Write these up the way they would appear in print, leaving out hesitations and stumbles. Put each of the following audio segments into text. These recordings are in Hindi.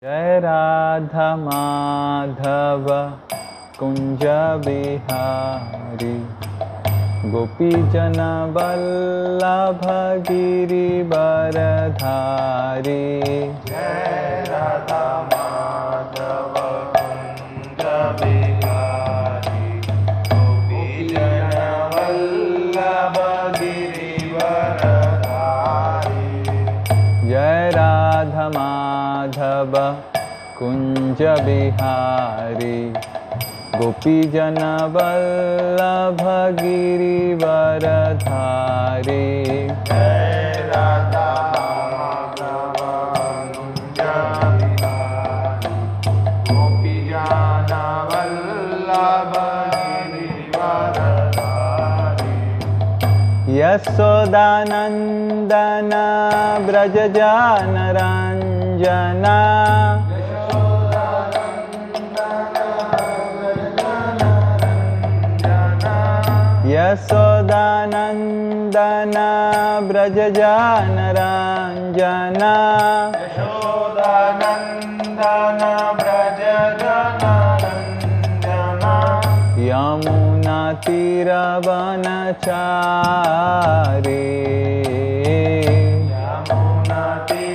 जय राधा माधव कुंज बिहारी गोपी जन वल्लभ गिरिवरधारी। जय राधा माधव कुंज बिहारी गोपी जन वल्लभ गिरिवरधारी। जय राधा माधव कुंज बिहारी गोपी जन वल्लभ गिरिवरधारी। जय राधा माधव कुंज बिहारी गोपी जन वल्लभ गिरिवरधारी। यशोदानंदन ब्रज जनरंजना यशोदानंदन ब्रज जनरंजना। यशोदानंदन ब्रज जनरंजना। यमुना तीरवनचारी यमुना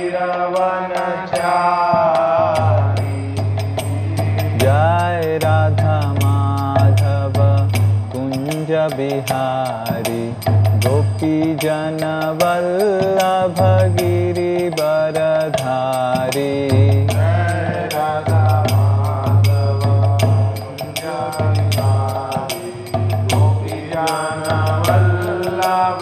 तीरवनचारी। जय राधा माधव कुंज बिहारी गोपी जन वल्लभ गिरिवरधारी। जय राधा माधव कुंज बिहारी गोपी जन वल्लभ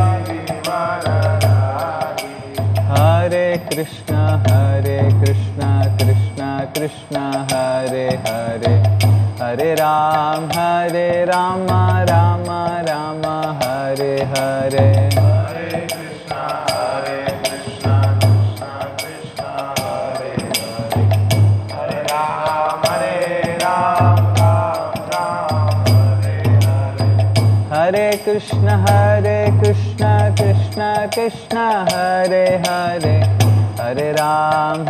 गिरिवरधारी। हरे कृष्ण कृष्ण कृष्ण हरे हरे हरे राम राम राम हरे हरे। हरे कृष्ण कृष्ण कृष्ण हरे हरे हरे राम राम राम हरे हरे। हरे कृष्ण कृष्ण कृष्ण हरे हरे हरे राम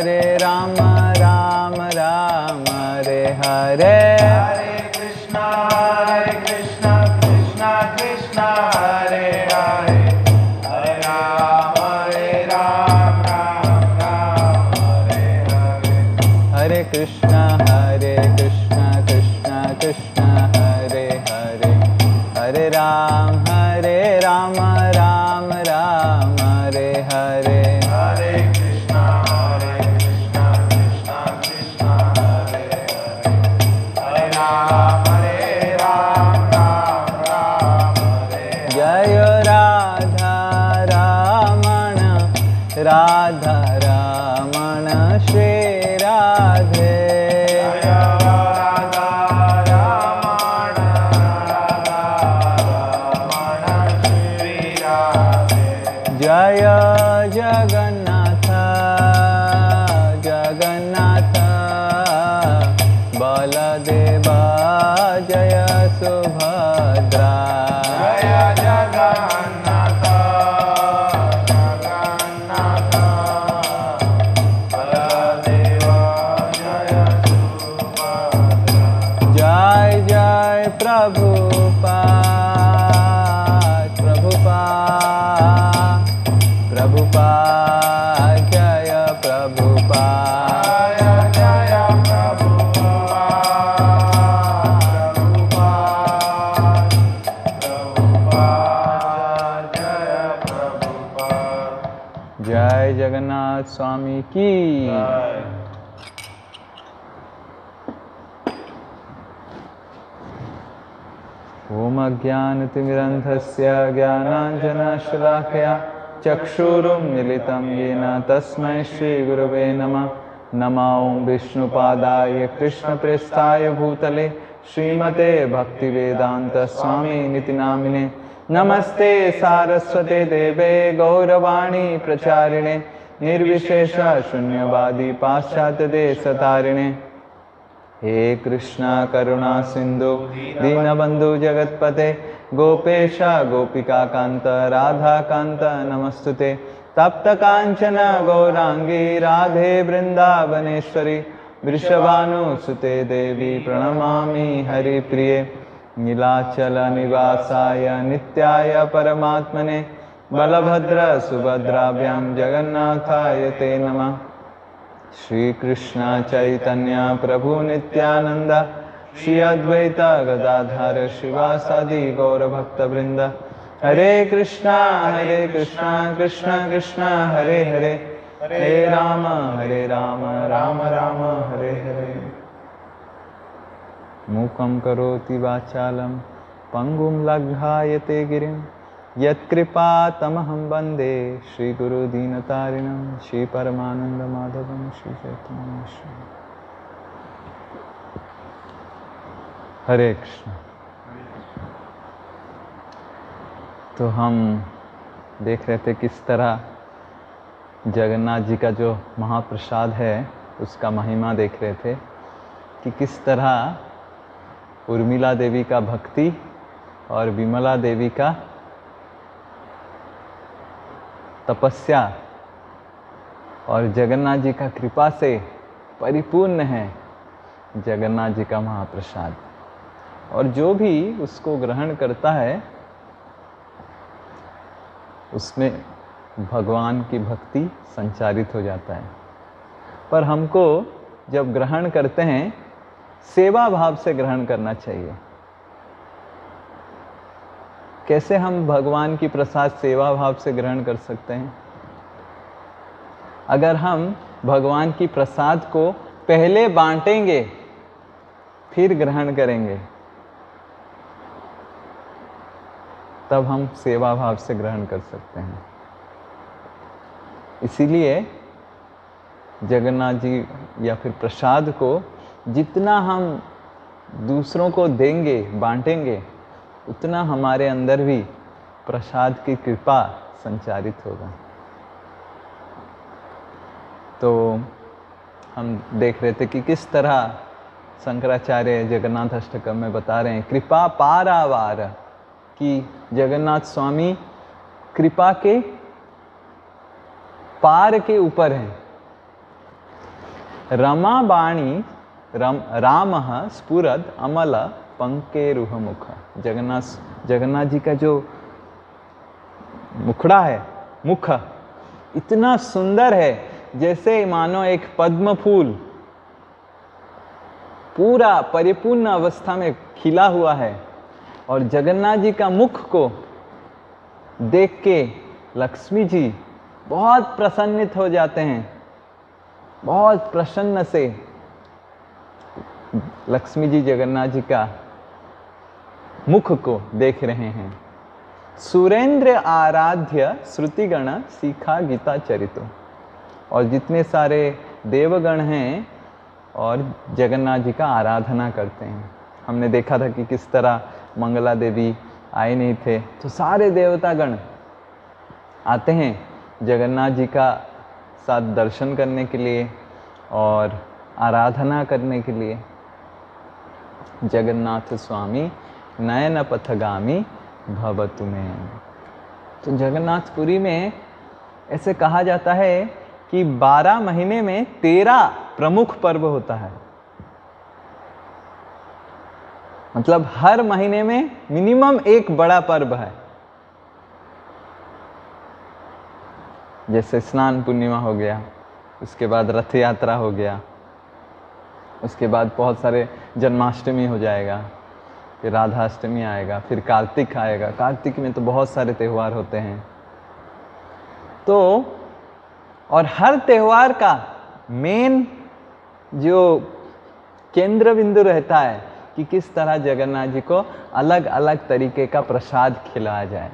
राम राम हरे हरे। हरे कृष्ण कृष्ण कृष्ण हरे हरे हरे राम राम राम हरे हरे। हरे कृष्ण कृष्ण कृष्ण हरे हरे हरे राम राम राम हरे हरे। हरे कृष्ण कृष्ण कृष्ण हरे हरे हरे राम राम हरे। जय राधा रमण राधा रमण श्री राधे। जय राधा रमण राधा रमण श्री राधे। जय जगन्नाथ जगन्नाथ बलदेव जय सुभद्रा। जय जगन्नाथ जगन्नाथ बलदेव जय सुभद्रा। जय जय प्रभुपाद प्रभुपाद प्रभुपाद जय प्रभुपाद। जय जय प्रभुपाद प्रभुपाद प्रभुपाद जय प्रभुपाद। जय जगन्नाथ स्वामी की। जय। ओम अज्ञानतिमिरन्धस्य ज्ञानाञ्जनशलाकया चक्षुरुन्मीलितं येन तस्मै श्रीगुरवे नमः। नमो ॐ विष्णुपादाय कृष्णप्रेष्ठाय भूतले श्रीमते भक्तिवेदान्तस्वामिनिति नामिने। नमस्ते सारस्वते देवे गौरवाणी प्रचारिणे निर्विशेष शून्यवादी पाश्चात्यदेशतारिणे। हे कृष्णा करुणा सिंधु दीनबंधु जगत्पते गोपेश गोपिका कांत राधा कांत नमस्तुते। तप्त कांचन गौरांगी राधे वृंदावनेश्वरी वृषभानुसुते देवी प्रणमामि हरिप्रिये नीलाचल निवासाय नित्याय परमात्मने बलभद्र सुभद्राभ्यां जगन्नाथाय ते नमः। श्री कृष्ण चैतन्य प्रभु नित्यानंद श्री अद्वैत गदाधर शिवासादि गौर भक्त वृंद हरे कृष्णा कृष्ण कृष्ण हरे हरे हरे राम राम राम हरे हरे। मूकं करोति वाचालं पंगुं लङ्घयते गिरिं यत्कृपा तमहं वन्दे श्रीगुरुदीनतारिणं श्रीपरमानन्दमाधवं श्रीचैतन्यं। हरे कृष्ण। तो हम देख रहे थे किस तरह जगन्नाथ जी का जो महाप्रसाद है उसका महिमा देख रहे थे कि किस तरह उर्मिला देवी का भक्ति और विमला देवी का तपस्या और जगन्नाथ जी का कृपा से परिपूर्ण है जगन्नाथ जी का महाप्रसाद। और जो भी उसको ग्रहण करता है उसमें भगवान की भक्ति संचारित हो जाता है। पर हमको जब ग्रहण करते हैं सेवा भाव से ग्रहण करना चाहिए। कैसे हम भगवान की प्रसाद सेवा भाव से ग्रहण कर सकते हैं? अगर हम भगवान की प्रसाद को पहले बांटेंगे फिर ग्रहण करेंगे तब हम सेवा भाव से ग्रहण कर सकते हैं। इसीलिए जगन्नाथ जी या फिर प्रसाद को जितना हम दूसरों को देंगे बांटेंगे उतना हमारे अंदर भी प्रसाद की कृपा संचारित होगा। तो हम देख रहे थे कि किस तरह शंकराचार्य जगन्नाथ अष्टकम में बता रहे हैं कृपा पारावार कि जगन्नाथ स्वामी कृपा के पार के ऊपर हैं। रमा बाणी रामः स्फुरद अमल पंकेरुह मुख। जगन्नाथ जी का जो मुखड़ा है, मुख इतना सुंदर है जैसे मानो एक पद्म फूल पूरा परिपूर्ण अवस्था में खिला हुआ है। और जगन्नाथ जी का मुख को देख के लक्ष्मी जी बहुत प्रसन्नित हो जाते हैं। बहुत प्रसन्न से लक्ष्मी जी जगन्नाथ जी का मुख को देख रहे हैं। सुरेंद्र आराध्य श्रुतिगण सीखा गीता चरितो। और जितने सारे देवगण हैं और जगन्नाथ जी का आराधना करते हैं। हमने देखा था कि किस तरह मंगला देवी आए नहीं थे तो सारे देवतागण आते हैं जगन्नाथ जी का साथ दर्शन करने के लिए और आराधना करने के लिए। जगन्नाथ स्वामी नयन पथगामी भवतु में। तो जगन्नाथपुरी में ऐसे कहा जाता है कि 12 महीने में 13 प्रमुख पर्व होता है। मतलब हर महीने में मिनिमम एक बड़ा पर्व है। जैसे स्नान पूर्णिमा हो गया, उसके बाद रथ यात्रा हो गया, उसके बाद बहुत सारे जन्माष्टमी हो जाएगा, फिर राधाष्टमी आएगा, फिर कार्तिक आएगा। कार्तिक में तो बहुत सारे त्यौहार होते हैं। तो और हर त्यौहार का मेन जो केंद्र बिंदु रहता है कि किस तरह जगन्नाथ जी को अलग अलग तरीके का प्रसाद खिलाया जाए।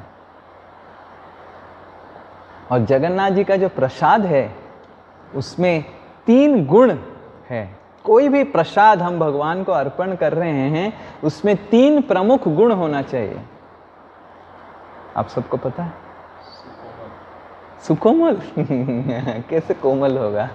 और जगन्नाथ जी का जो प्रसाद है उसमें 3 गुण है। कोई भी प्रसाद हम भगवान को अर्पण कर रहे हैं उसमें 3 प्रमुख गुण होना चाहिए। आप सबको पता है? सुकोमल कैसे कोमल होगा?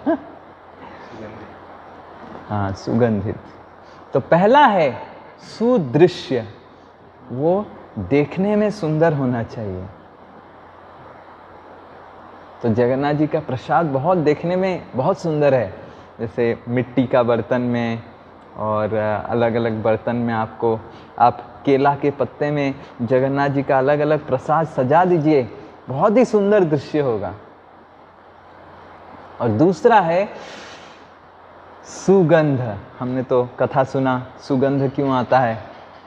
हाँ, सुगंधित। तो पहला है सुदृश्य, वो देखने में सुंदर होना चाहिए। तो जगन्नाथ जी का प्रसाद बहुत देखने में बहुत सुंदर है, जैसे मिट्टी का बर्तन में और अलग अलग बर्तन में आपको, आप केला के पत्ते में जगन्नाथ जी का अलग अलग प्रसाद सजा दीजिए, बहुत ही सुंदर दृश्य होगा। और दूसरा है सुगंध। हमने तो कथा सुना सुगंध क्यों आता है,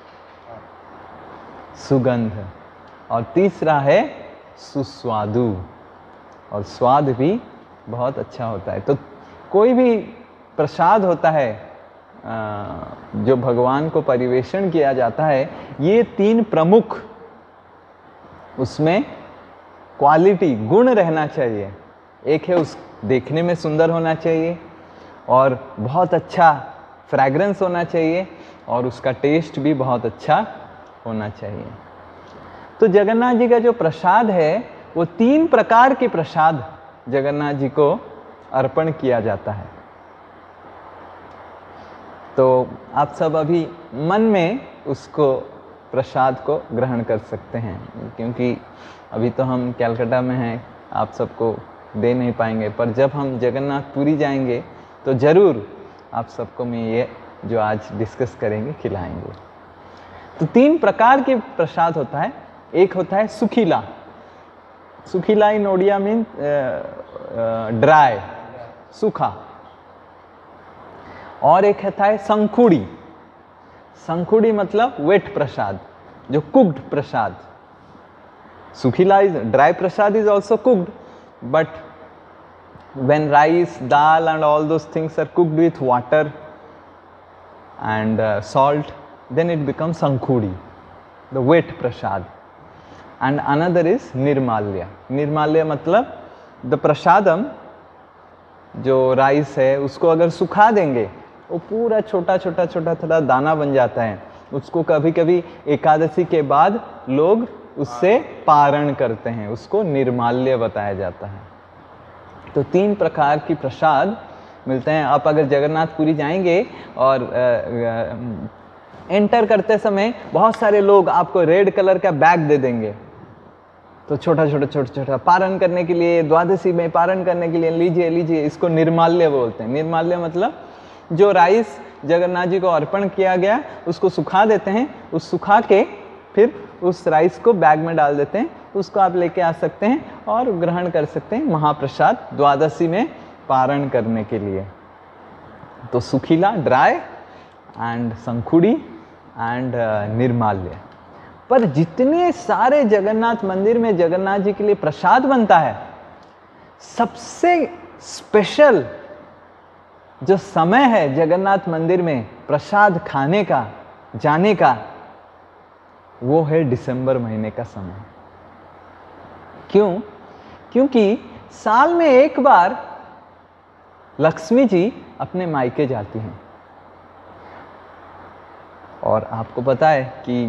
सुगंध। और तीसरा है सुस्वादु, और स्वाद भी बहुत अच्छा होता है। तो कोई भी प्रसाद होता है जो भगवान को परिवेषण किया जाता है, ये तीन प्रमुख उसमें क्वालिटी गुण रहना चाहिए। एक है उस देखने में सुंदर होना चाहिए, और बहुत अच्छा फ्रैग्रेंस होना चाहिए, और उसका टेस्ट भी बहुत अच्छा होना चाहिए। तो जगन्नाथ जी का जो प्रसाद है वो तीन प्रकार के प्रसाद जगन्नाथ जी को अर्पण किया जाता है। तो आप सब अभी मन में उसको प्रसाद को ग्रहण कर सकते हैं, क्योंकि अभी तो हम कलकत्ता में हैं, आप सबको दे नहीं पाएंगे, पर जब हम जगन्नाथपुरी जाएंगे तो ज़रूर आप सबको मैं ये जो आज डिस्कस करेंगे खिलाएंगे। तो तीन प्रकार के प्रसाद होता है। एक होता है सुखीला, sukhila in Odia mean dry, सूखा। और एक होता है संखुड़ी, संखुड़ी मतलब वेट प्रसाद, जो cooked prasad. Sukhila is dry prasad is also cooked, but when rice, dal and all those things are cooked with water and salt, then it becomes sankhudi, the wet prasad. And another is nirmalya. Nirmalya मतलब the prasadam, जो राइस है उसको अगर सुखा देंगे वो पूरा छोटा छोटा छोटा छोटा दाना बन जाता है। उसको कभी कभी एकादशी के बाद लोग उससे पारण करते हैं, उसको निर्माल्य बताया जाता है। तो तीन प्रकार की प्रसाद मिलते हैं। आप अगर जगन्नाथपुरी जाएंगे और एंटर करते समय बहुत सारे लोग आपको रेड कलर का बैग दे देंगे, तो छोटा छोटा छोटा छोटा पारण करने के लिए, द्वादशी में पारण करने के लिए लीजिए लीजिए। इसको निर्माल्य बोलते हैं। निर्माल्य मतलब जो राइस जगन्नाथ जी को अर्पण किया गया उसको सुखा देते हैं, उस सुखा के फिर उस राइस को बैग में डाल देते हैं, उसको आप लेके आ सकते हैं और ग्रहण कर सकते हैं महाप्रसाद द्वादशी में पारण करने के लिए। तो sukhila dry and sankhudi and nirmalya. पर जितने सारे जगन्नाथ मंदिर में जगन्नाथ जी के लिए प्रसाद बनता है, सबसे स्पेशल जो समय है जगन्नाथ मंदिर में प्रसाद खाने का, जाने का, वो है दिसंबर महीने का समय। क्यों? क्योंकि साल में एक बार लक्ष्मी जी अपने मायके जाती हैं। और आपको पता है कि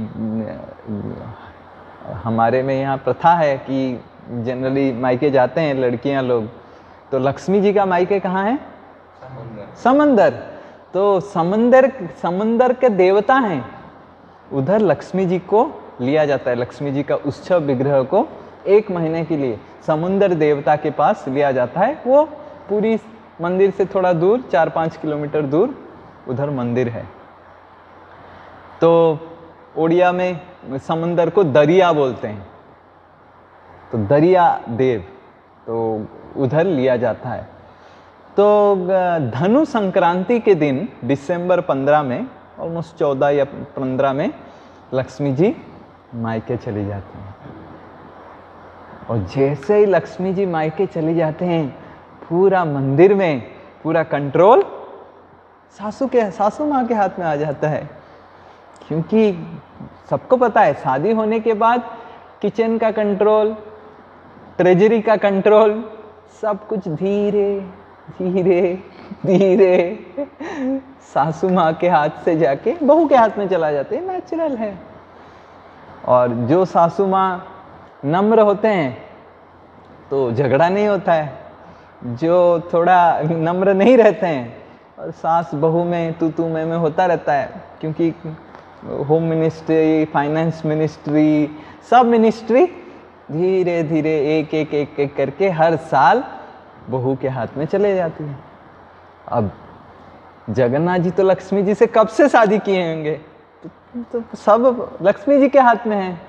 हमारे में यहाँ प्रथा है कि जनरली मायके जाते हैं लड़कियां लोग, तो लक्ष्मी जी का मायके कहाँ है? समंदर। तो समंदर के देवता हैं, उधर लक्ष्मी जी को लिया जाता है। लक्ष्मी जी का उत्सव विग्रह को एक महीने के लिए समुद्र देवता के पास लिया जाता है। वो पूरी मंदिर से थोड़ा दूर, 4-5 किलोमीटर दूर उधर मंदिर है। तो ओडिया में समुंदर को दरिया बोलते हैं, तो दरिया देव, तो उधर लिया जाता है। तो धनु संक्रांति के दिन दिसंबर 15 में, ऑलमोस्ट 14 या 15 में लक्ष्मी जी मायके चली जाती हैं। और जैसे ही लक्ष्मी जी मायके चली जाते हैं, पूरा मंदिर में पूरा कंट्रोल सासू माँ के हाथ में आ जाता है। क्योंकि सबको पता है शादी होने के बाद किचन का कंट्रोल, ट्रेजरी का कंट्रोल, सब कुछ धीरे धीरे धीरे सासू माँ के हाथ से जाके बहू के हाथ में चला जाते हैं, नेचुरल है। और जो सासू माँ नम्र होते हैं तो झगड़ा नहीं होता है, जो थोड़ा नम्र नहीं रहते हैं और सास बहू में तू में होता रहता है। क्योंकि होम मिनिस्ट्री, फाइनेंस मिनिस्ट्री, सब मिनिस्ट्री धीरे धीरे एक एक एक एक करके हर साल बहू के हाथ में चले जाती है। अब जगन्नाथ जी तो लक्ष्मी जी से कब से शादी किए होंगे, तो सब लक्ष्मी जी के हाथ में है।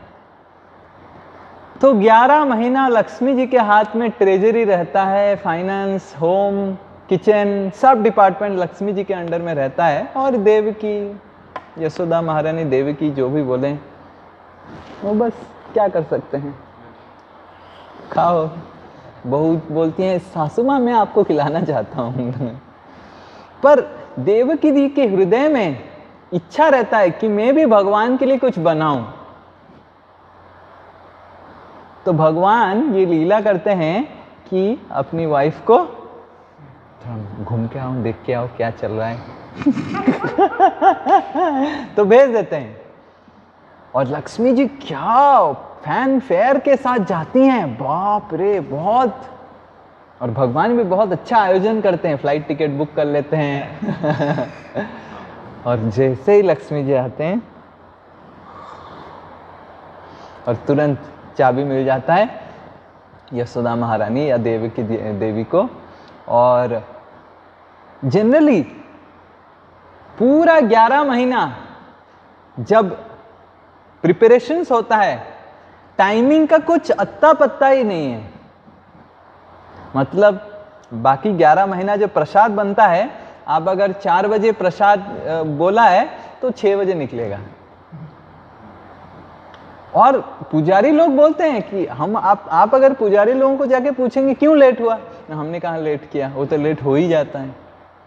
तो 11 महीना लक्ष्मी जी के हाथ में ट्रेजरी रहता है, फाइनेंस, होम, किचन, सब डिपार्टमेंट लक्ष्मी जी के अंडर में रहता है। और देवकी, यशोदा महारानी, देवकी जो भी बोले वो बस क्या कर सकते हैं, खाओ। बहू बोलती है सासू माँ मैं आपको खिलाना चाहता हूँ। पर देवकी जी के हृदय में इच्छा रहता है कि मैं भी भगवान के लिए कुछ बनाऊं। तो भगवान ये लीला करते हैं कि अपनी वाइफ को घूम के आओ, देख के आओ क्या चल रहा है। तो भेज देते हैं। और लक्ष्मी जी क्या फैन फेयर के साथ जाती हैं, बाप रे बहुत। और भगवान भी बहुत अच्छा आयोजन करते हैं, फ्लाइट टिकट बुक कर लेते हैं। और जैसे ही लक्ष्मी जी आते हैं और तुरंत चाबी मिल जाता है यशोदा महारानी या देवी को। और जनरली पूरा 11 महीना जब प्रिपरेशंस होता है, टाइमिंग का कुछ अत्ता पत्ता ही नहीं है। मतलब बाकी 11 महीना जो प्रसाद बनता है, आप अगर 4 बजे प्रसाद बोला है तो 6 बजे निकलेगा। और पुजारी लोग बोलते हैं कि आप अगर पुजारी लोगों को जाके पूछेंगे क्यों लेट हुआ, हमने कहा लेट किया, वो तो लेट हो ही जाता है।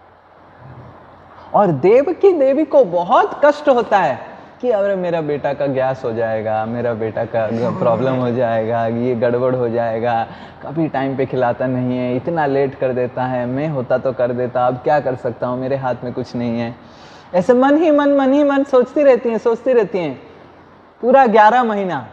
और देवकी देवी को बहुत कष्ट होता है कि अरे मेरा बेटा का गैस हो जाएगा, मेरा बेटा का प्रॉब्लम हो जाएगा, ये गड़बड़ हो जाएगा, कभी टाइम पे खिलाता नहीं है, इतना लेट कर देता है, मैं होता तो कर देता, अब क्या कर सकता हूँ, मेरे हाथ में कुछ नहीं है। ऐसे मन ही मन सोचती रहती हैं पूरा 11 महीना।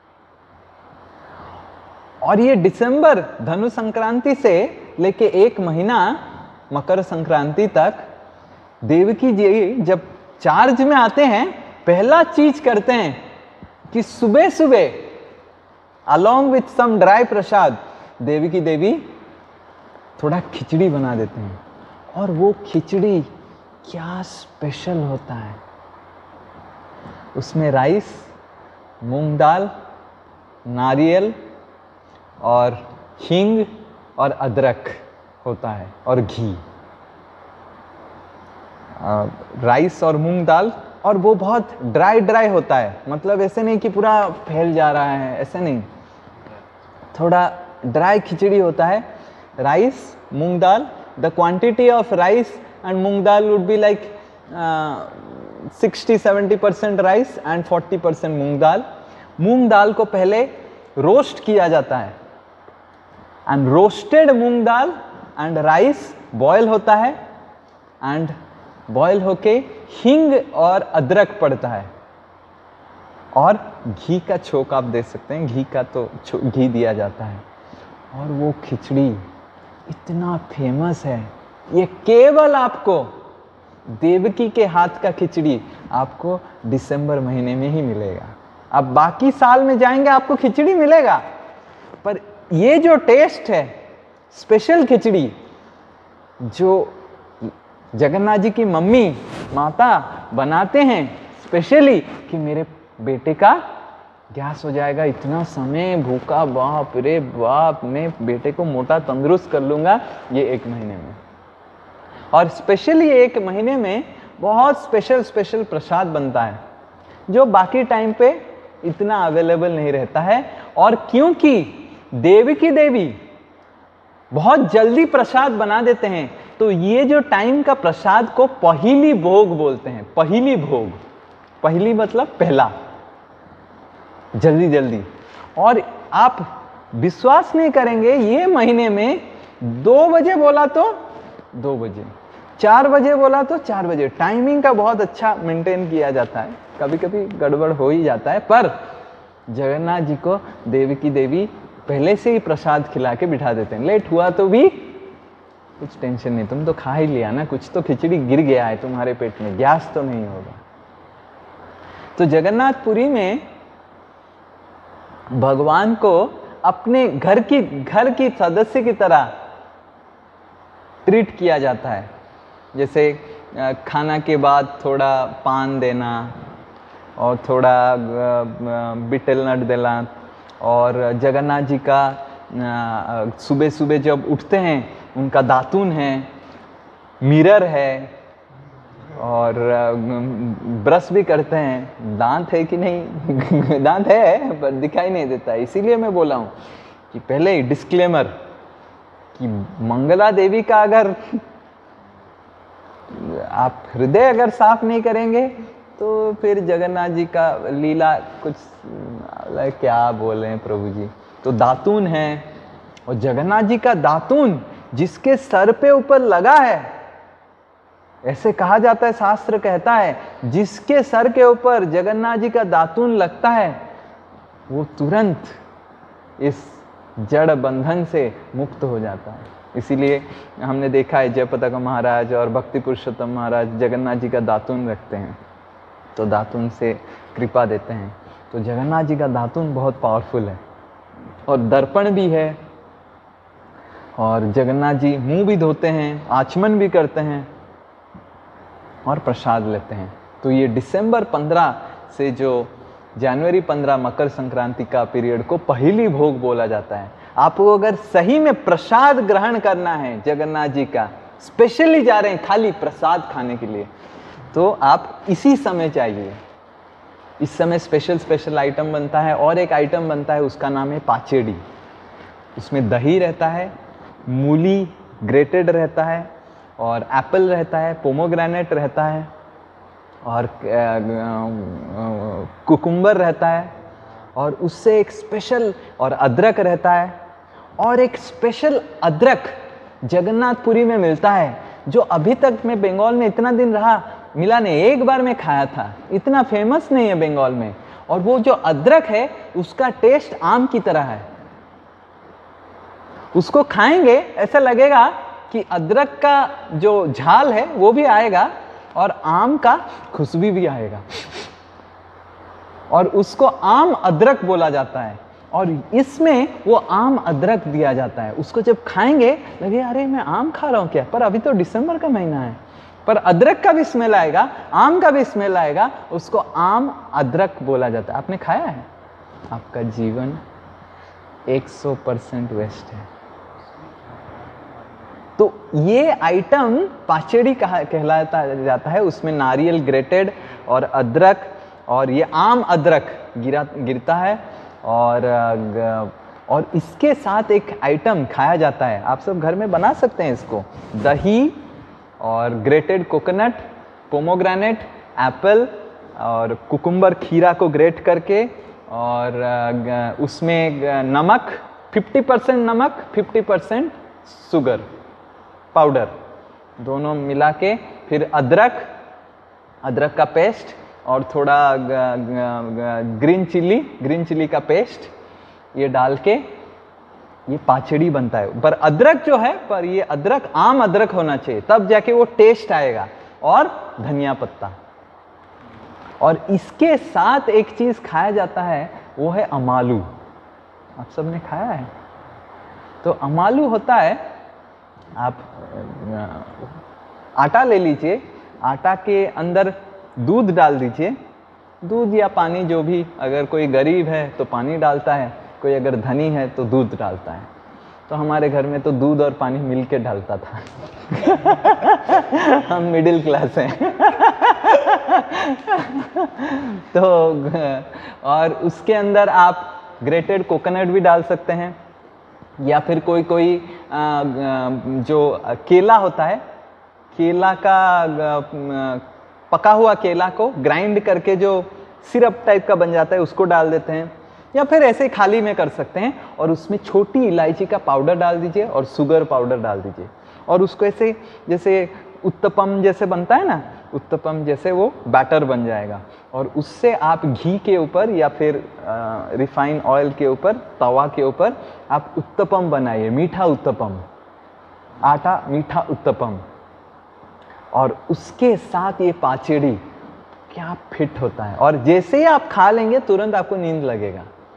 और ये दिसंबर धनु संक्रांति से लेके 1 महीना मकर संक्रांति तक देवकी जी जब चार्ज में आते हैं, पहला चीज करते हैं कि सुबह सुबह along with some dry prasad Devaki Devi थोड़ा खिचड़ी बना देते हैं। और वो खिचड़ी क्या स्पेशल होता है, उसमें राइस, मूंग दाल, नारियल और हींग और अदरक होता है और घी। राइस और मूंग दाल, और वो बहुत ड्राई होता है, मतलब ऐसे नहीं कि पूरा फैल जा रहा है, ऐसे नहीं, थोड़ा ड्राई खिचड़ी होता है। Rice, moong dal, the quantity of rice and moong dal would be like 60-70% rice and 40% moong dal. मूंग दाल को पहले रोस्ट किया जाता है, and roasted moong dal and rice boil होता है, एंड बॉयल होके हींग और अदरक पड़ता है, और घी का छोंक आप दे सकते हैं, घी का तो घी दिया जाता है। और वो खिचड़ी इतना फेमस है, ये केवल आपको देवकी के हाथ का खिचड़ी आपको दिसंबर महीने में ही मिलेगा। अब बाकी साल में जाएंगे आपको खिचड़ी मिलेगा, पर ये जो टेस्ट है स्पेशल खिचड़ी, जो जगन्नाथ जी की मम्मी माता बनाते हैं स्पेशली कि मेरे बेटे का गैस हो जाएगा, इतना समय भूखा, बाप रे बाप, मैं बेटे को मोटा तंदुरुस्त कर लूंगा ये 1 महीने में। और स्पेशली 1 महीने में बहुत स्पेशल प्रसाद बनता है जो बाकी टाइम पे इतना अवेलेबल नहीं रहता है। और क्योंकि देवकी देवी बहुत जल्दी प्रसाद बना देते हैं, तो ये जो टाइम का प्रसाद को पहली भोग बोलते हैं। पहली भोग, पहली मतलब पहला, जल्दी। और आप विश्वास नहीं करेंगे, ये महीने में 2 बजे बोला तो 2 बजे, 4 बजे बोला तो 4 बजे, टाइमिंग का बहुत अच्छा मेंटेन किया जाता है। कभी कभी गड़बड़ हो ही जाता है, पर जगन्नाथ जी को देवकी देवी पहले से ही प्रसाद खिला के बिठा देते हैं। लेट हुआ तो भी कुछ टेंशन नहीं, तुम तो खा ही लिया ना, कुछ तो खिचड़ी गिर गया है तुम्हारे पेट में, गैस तो नहीं होगा। तो जगन्नाथपुरी में भगवान को अपने घर की सदस्य की तरह ट्रीट किया जाता है। जैसे खाना के बाद थोड़ा पान देना और थोड़ा बिटेल नट देना, और जगन्नाथ जी का सुबह सुबह जब उठते हैं उनका दातून है, मिरर है, और ब्रश भी करते हैं। दांत है कि नहीं दांत है पर दिखाई नहीं देता है। इसीलिए मैं बोला हूँ कि पहले ही डिस्क्लेमर कि मंगला देवी का अगर आप हृदय अगर साफ नहीं करेंगे तो फिर जगन्नाथ जी का लीला कुछ क्या बोले प्रभु जी। तो दातून है, और जगन्नाथ जी का दातून जिसके सर पे ऊपर लगा है, ऐसे कहा जाता है, शास्त्र कहता है जिसके सर के ऊपर जगन्नाथ जी का दातून लगता है वो तुरंत इस जड़ बंधन से मुक्त हो जाता है। इसीलिए हमने देखा है जयपताका महाराज और भक्ति पुरुषोत्तम महाराज जगन्नाथ जी का दातून रखते हैं, तो दातून से कृपा देते हैं। तो जगन्नाथ जी का दातून बहुत पावरफुल है, और दर्पण भी है, और जगन्नाथ जी मुंह भी धोते हैं, आचमन भी करते हैं और प्रसाद लेते हैं। तो ये दिसंबर 15 से जो जनवरी 15 मकर संक्रांति का पीरियड को पहली भोग बोला जाता है। आपको अगर सही में प्रसाद ग्रहण करना है जगन्नाथ जी का, स्पेशली जा रहे हैं खाली प्रसाद खाने के लिए, तो आप इसी समय चाहिए। इस समय स्पेशल आइटम बनता है, और एक आइटम बनता है उसका नाम है पाचेड़ी। उसमें दही रहता है, मूली ग्रेटेड रहता है, और एप्पल रहता है, पोमोग्रेनेट रहता है, और कुकुम्बर रहता है, और उससे एक स्पेशल, और अदरक रहता है, और एक स्पेशल अदरक जगन्नाथपुरी में मिलता है, जो अभी तक मैं बंगाल में इतना दिन रहा मिला नहीं, एक बार मैं खाया था, इतना फेमस नहीं है बंगाल में। और वो जो अदरक है उसका टेस्ट आम की तरह है। उसको खाएंगे ऐसा लगेगा कि अदरक का जो झाल है वो भी आएगा और आम का खुशबू भी आएगा, और उसको आम अदरक बोला जाता है। और इसमें वो आम अदरक दिया जाता है। उसको जब खाएंगे लगे अरे मैं आम खा रहा हूँ क्या, पर अभी तो दिसंबर का महीना है, पर अदरक का भी स्मेल आएगा, आम का भी स्मेल आएगा, उसको आम अदरक बोला जाता है। आपने खाया है? आपका जीवन 100% वेस्ट है। तो ये आइटम पाचेड़ी कहलाता जाता है। उसमें नारियल ग्रेटेड और अदरक, और ये आम अदरक गिरता है, और इसके साथ एक आइटम खाया जाता है। आप सब घर में बना सकते हैं इसको, दही और ग्रेटेड कोकोनट, पोमोग्रेनेट, एप्पल और कुकुम्बर, खीरा को ग्रेट करके, और उसमें नमक 50% नमक 50% शुगर पाउडर दोनों मिला के, फिर अदरक का पेस्ट और थोड़ा ग्रीन चिली का पेस्ट ये डाल के ये पाचड़ी बनता है। पर अदरक जो है, पर ये अदरक आम अदरक होना चाहिए, तब जाके वो टेस्ट आएगा, और धनिया पत्ता। और इसके साथ एक चीज खाया जाता है, वो है अमालू। आप सबने खाया है? तो अमालू होता है, आप आटा ले लीजिए, आटा के अंदर दूध डाल दीजिए, दूध या पानी जो भी, अगर कोई गरीब है तो पानी डालता है, कोई अगर धनी है तो दूध डालता है। तो हमारे घर में तो दूध और पानी मिलके डालता था हम मिडिल क्लास हैं तो और उसके अंदर आप ग्रेटेड कोकोनट भी डाल सकते हैं, या फिर कोई जो केला होता है, केला का पका हुआ केला को ग्राइंड करके जो सिरप टाइप का बन जाता है उसको डाल देते हैं, या फिर ऐसे खाली में कर सकते हैं। और उसमें छोटी इलायची का पाउडर डाल दीजिए और शुगर पाउडर डाल दीजिए, और उसको ऐसे जैसे उत्तपम जैसे बनता है ना, उत्तपम जैसे वो बैटर बन जाएगा। और उससे आप घी के ऊपर या फिर रिफाइन ऑयल के ऊपर, तवा के ऊपर आप उत्तपम बनाइए, मीठा उत्तपम, आटा मीठा उत्तपम, और उसके साथ ये पाचड़ी क्या फिट होता है। और जैसे ही आप खा लेंगे तुरंत आपको नींद लगेगा।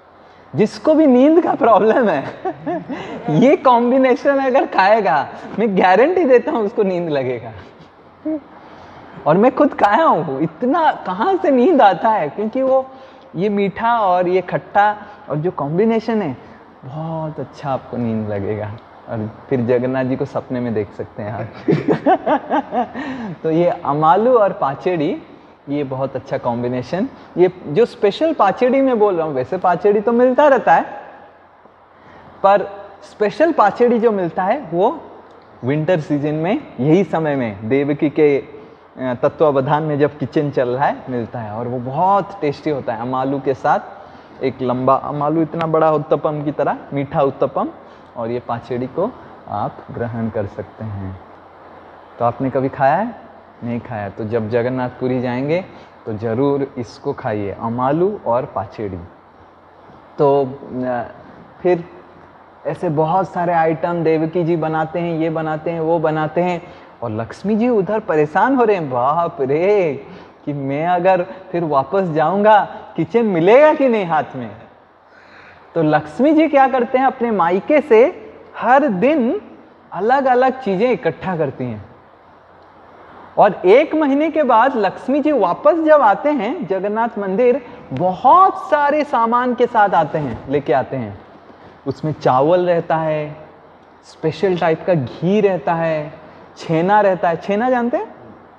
जिसको भी नींद का प्रॉब्लम है ये कॉम्बिनेशन अगर खाएगा, मैं गारंटी देता हूं उसको नींद लगेगा। और मैं खुद खाया हूँ, इतना कहाँ से नींद आता है, क्योंकि वो ये मीठा और ये खट्टा और जो कॉम्बिनेशन है, बहुत अच्छा आपको नींद लगेगा। और फिर जगन्नाथ जी को सपने में देख सकते हैं आप। तो ये अमालू और पाचेड़ी, ये बहुत अच्छा कॉम्बिनेशन। ये जो स्पेशल पाचेड़ी में बोल रहा हूँ, वैसे पाचेड़ी तो मिलता रहता है, पर स्पेशल पाचेड़ी जो मिलता है वो विंटर सीजन में, यही समय में देवकी के तत्वावधान में जब किचन चल रहा है मिलता है, और वो बहुत टेस्टी होता है। अमालू के साथ एक लंबा अमालू, इतना बड़ा उत्तपम की तरह, मीठा उत्तपम, और ये पाचेड़ी को आप ग्रहण कर सकते हैं। तो आपने कभी खाया है? नहीं खाया? तो जब जगन्नाथपुरी जाएंगे तो ज़रूर इसको खाइए, अमालू और पाचेड़ी। तो फिर ऐसे बहुत सारे आइटम देवकी जी बनाते हैं, ये बनाते हैं, वो बनाते हैं, और लक्ष्मी जी उधर परेशान हो रहे हैं, बाप रे, कि मैं अगर फिर वापस जाऊंगा किचन मिलेगा कि नहीं हाथ में। तो लक्ष्मी जी क्या करते हैं, अपने मायके से हर दिन अलग अलग चीजें इकट्ठा करती हैं, और 1 महीने के बाद लक्ष्मी जी वापस जब आते हैं जगन्नाथ मंदिर, बहुत सारे सामान के साथ आते हैं, लेके आते हैं। उसमें चावल रहता है, स्पेशल टाइप का घी रहता है, छेना रहता है, छेना जानते हैं,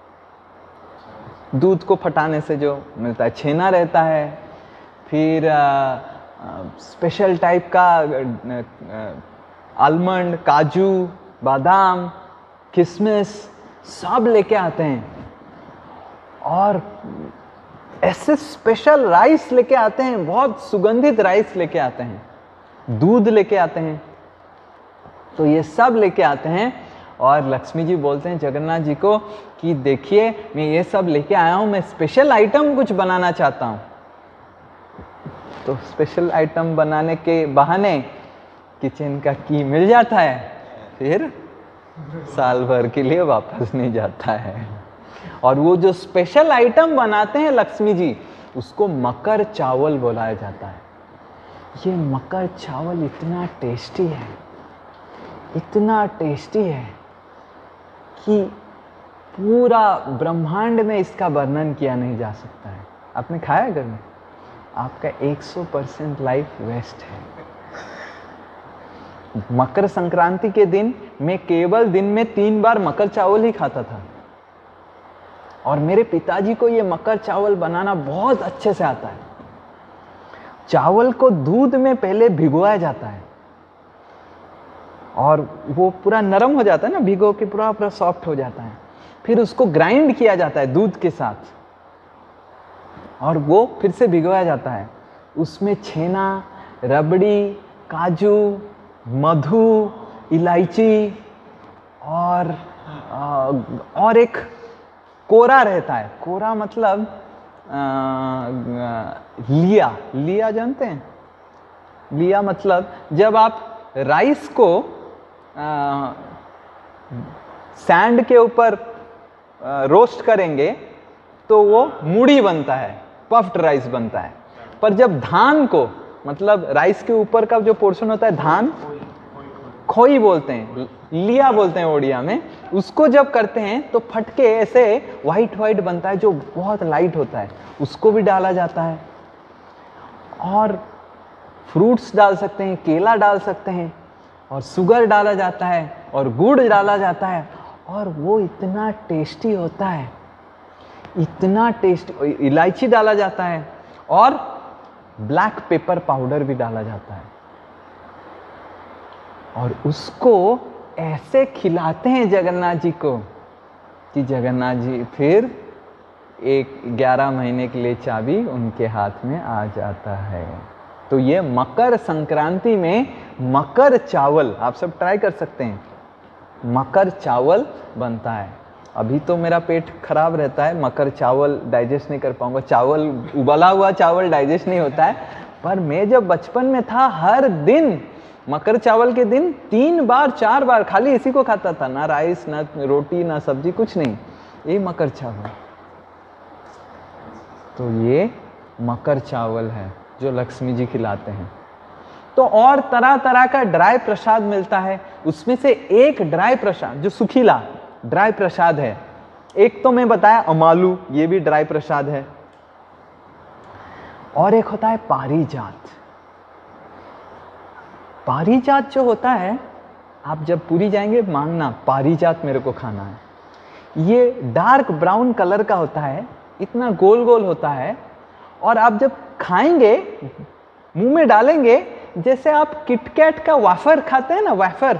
दूध को फटाने से जो मिलता है, छेना रहता है। फिर स्पेशल टाइप का आलमंड, काजू, बादाम, किशमिश सब लेके आते हैं, और ऐसे स्पेशल राइस लेके आते हैं, बहुत सुगंधित राइस लेके आते हैं, दूध लेके आते हैं। तो ये सब लेके आते हैं, और लक्ष्मी जी बोलते हैं जगन्नाथ जी को कि देखिए मैं ये सब लेके आया हूँ, मैं स्पेशल आइटम कुछ बनाना चाहता हूँ। तो स्पेशल आइटम बनाने के बहाने किचन का की मिल जाता है, फिर साल भर के लिए वापस नहीं जाता है। और वो जो स्पेशल आइटम बनाते हैं लक्ष्मी जी, उसको मकर चावल बुलाया जाता है। ये मकर चावल इतना टेस्टी है, इतना टेस्टी है कि पूरा ब्रह्मांड में इसका वर्णन किया नहीं जा सकता है। आपने खाया घर में? आपका 100% लाइफ वेस्ट है। मकर संक्रांति के दिन मैं केवल दिन में 3 बार मकर चावल ही खाता था, और मेरे पिताजी को ये मकर चावल बनाना बहुत अच्छे से आता है। चावल को दूध में पहले भिगोया जाता है, और वो पूरा नरम हो जाता है ना, भिगो के पूरा सॉफ्ट हो जाता है। फिर उसको ग्राइंड किया जाता है दूध के साथ, और वो फिर से भिगोया जाता है। उसमें छेना, रबड़ी, काजू, मधु, इलायची और एक कोरा रहता है। कोरा मतलब लिया जानते हैं? लिया मतलब जब आप राइस को सैंड के ऊपर रोस्ट करेंगे तो वो मूढ़ी बनता है, पफ्ड राइस बनता है। पर जब धान को, मतलब राइस के ऊपर का जो पोर्शन होता है, धान खोई बोलते हैं, लिया बोलते हैं ओडिया में, उसको जब करते हैं तो फटके ऐसे वाइट वाइट बनता है, जो बहुत लाइट होता है। उसको भी डाला जाता है, और फ्रूट्स डाल सकते हैं, केला डाल सकते हैं, और शुगर डाला जाता है, और गुड़ डाला जाता है, और वो इतना टेस्टी होता है, इतना टेस्टी। इलायची डाला जाता है, और ब्लैक पेपर पाउडर भी डाला जाता है, और उसको ऐसे खिलाते हैं जगन्नाथ जी को कि जगन्नाथ जी फिर 11 महीने के लिए चाबी उनके हाथ में आ जाता है। तो ये मकर संक्रांति में मकर चावल आप सब ट्राई कर सकते हैं, मकर चावल बनता है। अभी तो मेरा पेट खराब रहता है, मकर चावल डाइजेस्ट नहीं कर पाऊंगा, चावल उबला हुआ चावल डाइजेस्ट नहीं होता है। पर मैं जब बचपन में था, हर दिन मकर चावल के दिन 3 बार 4 बार खाली इसी को खाता था, ना राइस, ना रोटी, ना सब्जी, कुछ नहीं, ये मकर चावल। तो ये मकर चावल है जो लक्ष्मी जी खिलाते हैं। तो और तरह तरह का ड्राई प्रसाद मिलता है। उसमें से एक ड्राई प्रसाद जो सुखीला ड्राई प्रसाद है, एक तो मैं बताया अमालू, ये भी ड्राई प्रसाद है, और एक होता है पारिजात। पारिजात जो होता है, आप जब पूरी जाएंगे मांगना पारिजात मेरे को खाना है। ये डार्क ब्राउन कलर का होता है, इतना गोल गोल होता है, और आप जब खाएंगे मुंह में डालेंगे जैसे आप किटकैट का वाफर खाते हैं ना,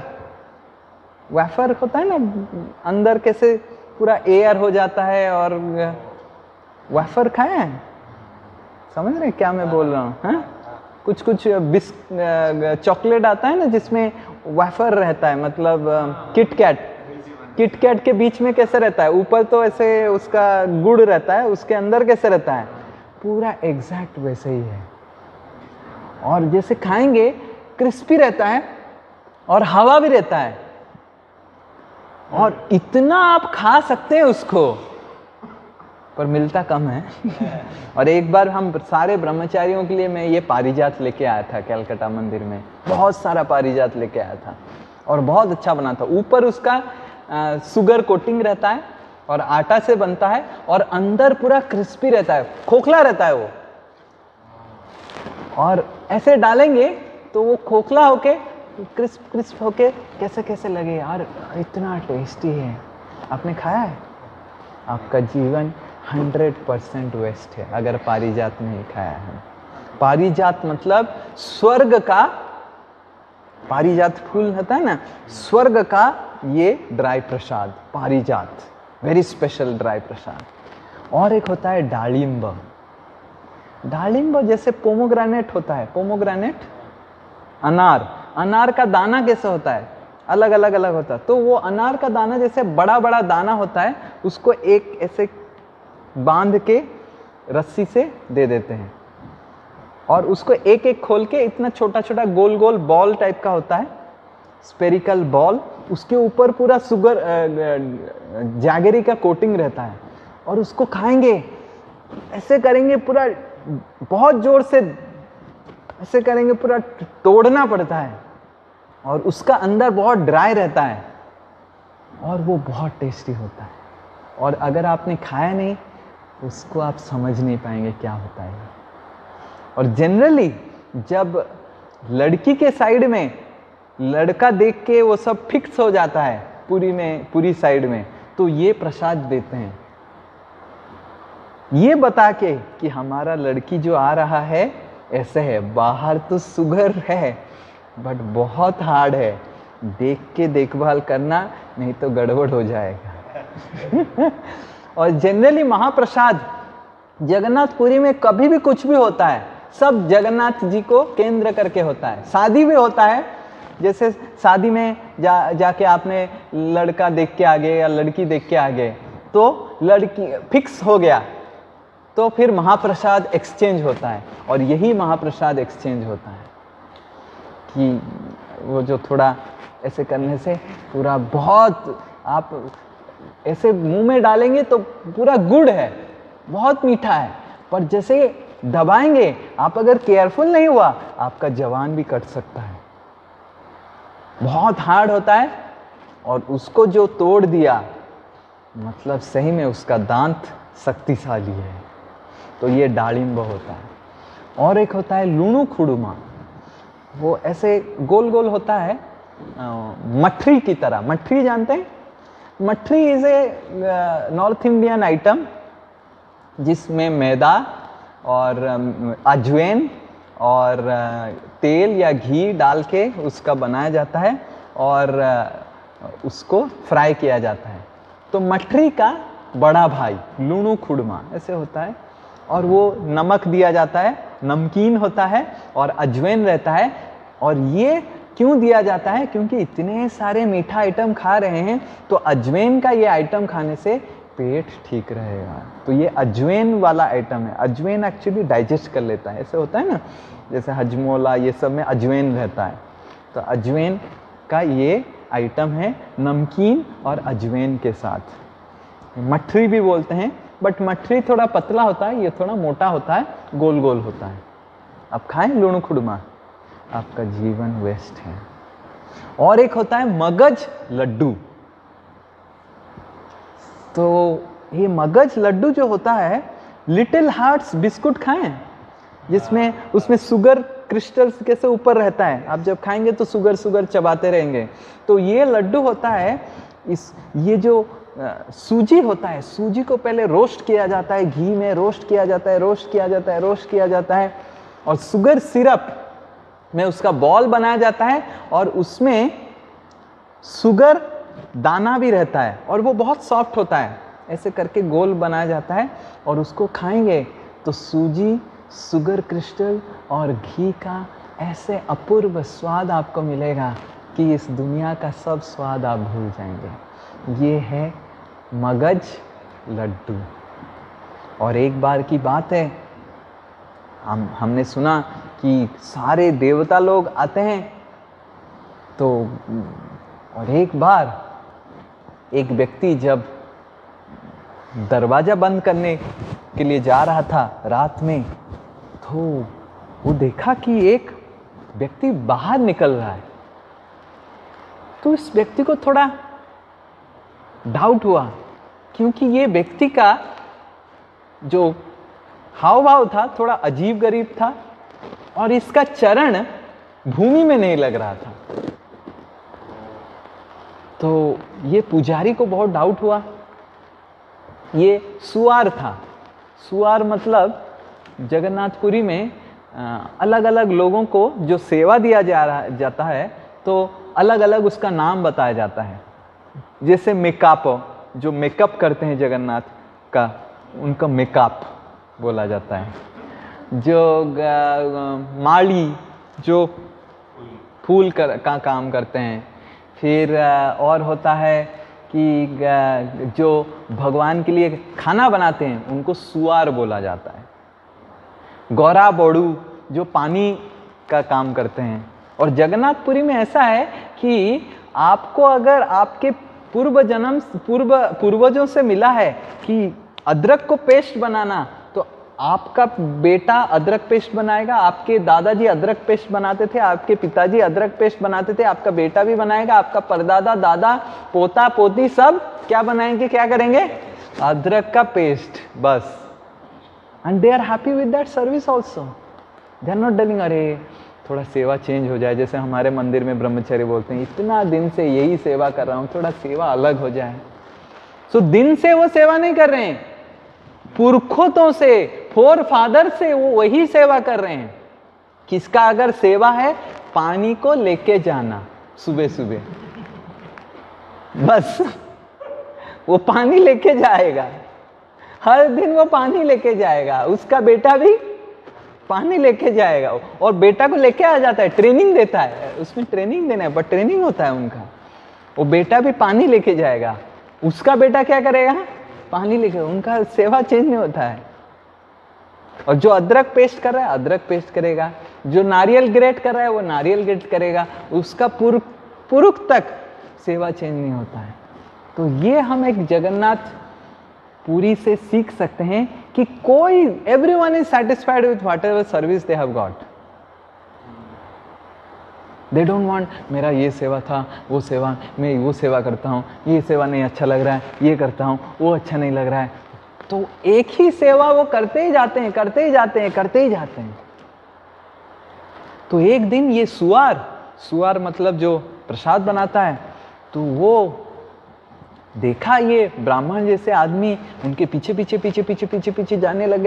वाफर होता है ना, अंदर कैसे पूरा एयर हो जाता है, और वाफर खाए हैं, समझ रहे हैं क्या मैं बोल रहा हूँ? हाँ, कुछ कुछ चॉकलेट आता है ना जिसमें वाफर रहता है, मतलब किटकैट के बीच में कैसे रहता है, ऊपर तो ऐसे उसका गुड़ रहता है, उसके अंदर कैसे रहता है, पूरा एग्जैक्ट वैसे ही है। और जैसे खाएंगे क्रिस्पी रहता है और हवा भी रहता है, और इतना आप खा सकते हैं उसको, पर मिलता कम है। और एक बार हम सारे ब्रह्मचारियों के लिए मैं ये पारिजात लेके आया था कलकत्ता मंदिर में, बहुत सारा पारिजात लेके आया था, और बहुत अच्छा बना था। ऊपर उसका शुगर कोटिंग रहता है और आटा से बनता है, और अंदर पूरा क्रिस्पी रहता है, खोखला रहता है वो, और ऐसे डालेंगे तो वो खोखला होके क्रिस्प होके कैसे कैसे लगे यार, इतना टेस्टी है। आपने खाया है? आपका जीवन 100% वेस्ट है अगर पारिजात नहीं खाया है। पारिजात मतलब स्वर्ग का, पारिजात फूल होता है ना, स्वर्ग का ये ड्राई प्रसाद पारिजात, वेरी स्पेशल ड्राई प्रसाद। और एक होता है डालिम्ब। डालिम्ब जैसे पोमोग्रेनेट होता है, पोमोग्रेनेट अनार का दाना कैसे होता है, अलग अलग होता है, तो वो अनार का दाना जैसे बड़ा बड़ा दाना होता है, उसको एक ऐसे बांध के रस्सी से दे देते हैं, और उसको एक एक खोल के इतना छोटा छोटा गोल गोल बॉल टाइप का होता है, स्पेरिकल बॉल, उसके ऊपर पूरा शुगर जैगरी का कोटिंग रहता है, और उसको खाएंगे ऐसे करेंगे, पूरा बहुत जोर से ऐसे करेंगे, पूरा तोड़ना पड़ता है, और उसका अंदर बहुत ड्राई रहता है, और वो बहुत टेस्टी होता है। और अगर आपने खाया नहीं उसको आप समझ नहीं पाएंगे क्या होता है। और जनरली जब लड़की के साइड में लड़का देख के वो सब फिक्स हो जाता है पूरी साइड में, तो ये प्रसाद देते हैं, ये बता के कि हमारा लड़की जो आ रहा है ऐसे है, बाहर तो शुगर है बट बहुत हार्ड है, देख के देखभाल करना नहीं तो गड़बड़ हो जाएगा। और जनरली महाप्रसाद जगन्नाथपुरी में कभी भी कुछ भी होता है, सब जगन्नाथ जी को केंद्र करके होता है। शादी भी होता है, जैसे शादी में जाके आपने लड़का देख के आ गए या लड़की देख के आ गए, तो लड़की फिक्स हो गया, तो फिर महाप्रसाद एक्सचेंज होता है। और यही महाप्रसाद एक्सचेंज होता है कि वो जो थोड़ा ऐसे करने से पूरा बहुत, आप ऐसे मुंह में डालेंगे तो पूरा गुड़ है, बहुत मीठा है, पर जैसे दबाएंगे आप, अगर केयरफुल नहीं हुआ आपका जवान भी कट सकता है, बहुत हार्ड होता है। और उसको जो तोड़ दिया मतलब सही में उसका दांत शक्तिशाली है, तो ये डालिम्ब होता है। और एक होता है लूणू खुड़ुमा, वो ऐसे गोल गोल होता है मठरी की तरह। मठरी जानते हैं? Mathri is a north Indian item जिसमें मैदा और अजवाइन और तेल या घी डाल के उसका बनाया जाता है और उसको फ्राई किया जाता है। तो मठरी का बड़ा भाई लूणू खुड़मा ऐसे होता है, और वो नमक दिया जाता है, नमकीन होता है और अजवाइन रहता है। और ये क्यों दिया जाता है? क्योंकि इतने सारे मीठा आइटम खा रहे हैं, तो अजवाइन का ये आइटम खाने से पेट ठीक रहेगा। तो ये अजवाइन वाला आइटम है। अजवाइन एक्चुअली डाइजेस्ट कर लेता है, ऐसे होता है ना, जैसे हजमोला ये सब में अजवाइन रहता है। तो अजवाइन का ये आइटम है नमकीन और अजवाइन के साथ। मठरी भी बोलते हैं, बट मठरी थोड़ा पतला होता है, ये थोड़ा मोटा होता है, गोल गोल होता है। अब खाएं लूणू खुड़मा, आपका जीवन वेस्ट है। और एक होता है मगज लड्डू। तो ये मगज लड्डू जो होता है, लिटिल हार्ट्स बिस्कुट खाएं जिसमें उसमें शुगर क्रिस्टल्स कैसे ऊपर रहता है, आप जब खाएंगे तो शुगर शुगर चबाते रहेंगे। तो ये लड्डू होता है, ये जो सूजी होता है, सूजी को पहले रोस्ट किया जाता है, घी में रोस्ट किया जाता है, रोस्ट किया जाता है, रोस्ट किया जाता है, और शुगर सिरप में उसका बॉल बनाया जाता है, और उसमें शुगर दाना भी रहता है, और वो बहुत सॉफ्ट होता है। ऐसे करके गोल बनाया जाता है, और उसको खाएंगे तो सूजी, शुगर क्रिस्टल और घी का ऐसे अपूर्व स्वाद आपको मिलेगा कि इस दुनिया का सब स्वाद आप भूल जाएंगे। ये है मगज लड्डू। और एक बार की बात है, हमने सुना कि सारे देवता लोग आते हैं। तो और एक बार एक व्यक्ति जब दरवाजा बंद करने के लिए जा रहा था रात में, तो वो देखा कि एक व्यक्ति बाहर निकल रहा है। तो इस व्यक्ति को थोड़ा डाउट हुआ, क्योंकि ये व्यक्ति का जो हाव भाव था थोड़ा अजीब गरीब था, और इसका चरण भूमि में नहीं लग रहा था। तो ये पुजारी को बहुत डाउट हुआ। ये सुआर था। सुआर मतलब जगन्नाथपुरी में अलग अलग लोगों को जो सेवा दिया जाता है, तो अलग अलग उसका नाम बताया जाता है। जैसे मेकअप, जो मेकअप करते हैं जगन्नाथ का, उनका मेकअप बोला जाता है। जो माली, जो फूल का काम करते हैं। फिर और होता है कि जो भगवान के लिए खाना बनाते हैं, उनको सुआर बोला जाता है। गौरा बोड़ू जो पानी का काम करते हैं। और जगन्नाथपुरी में ऐसा है कि आपको अगर आपके पूर्वजों से मिला है कि अदरक को पेस्ट बनाना, तो आपका बेटा अदरक पेस्ट बनाएगा। आपके दादाजी अदरक पेस्ट बनाते थे, आपके पिताजी अदरक पेस्ट बनाते थे, आपका बेटा भी बनाएगा, आपका परदादा, दादा, पोता पोती सब क्या बनाएंगे, क्या करेंगे, अदरक का पेस्ट, बस। And they are happy with that service also. They are not dealing अरे थोड़ा सेवा चेंज हो जाए, जैसे हमारे मंदिर में ब्रह्मचर्य बोलते हैं, इतना दिन से यही सेवा कर रहा हूँ, थोड़ा सेवा अलग हो जाए। सो दिन से वो सेवा नहीं कर रहे हैं, पुरखों से, फोर फादर से वो वही सेवा कर रहे हैं। किसका अगर सेवा है, पानी को लेके जाना सुबह सुबह, बस वो पानी लेके जाएगा, हर दिन वो पानी लेके जाएगा। उसका बेटा भी पानी लेके जाएगा, और बेटा को लेके आ जाता है, ट्रेनिंग देता है, उसमें ट्रेनिंग देना है, बट ट्रेनिंग होता है उनका। वो बेटा भी पानी लेके जाएगा, उसका बेटा क्या करेगा, पानी लेके, उनका सेवा चेंज नहीं होता है। और जो अदरक पेस्ट कर रहा है, अदरक पेस्ट करेगा, जो नारियल ग्रेट कर रहा है, वो नारियल ग्रेट करेगा, उसका पुरुष तक सेवा चेंज नहीं होता है। तो ये हम एक जगन्नाथ पुरी से सीख सकते हैं कि कोई, everyone is satisfied with whatever service they have got. They don't want मेरा ये सेवा था, वो सेवा, मैं वो सेवा करता हूँ, ये सेवा नहीं अच्छा लग रहा है, ये करता हूँ, वो अच्छा नहीं लग रहा है। तो एक ही सेवा वो करते ही जाते हैं, करते ही जाते हैं, करते ही जाते हैं। तो एक दिन ये सुआर मतलब जो प्रसाद बनाता है, तो वो देखा ये ब्राह्मण जैसे आदमी उनके पीछे पीछे पीछे पीछे पीछे पीछे जाने लग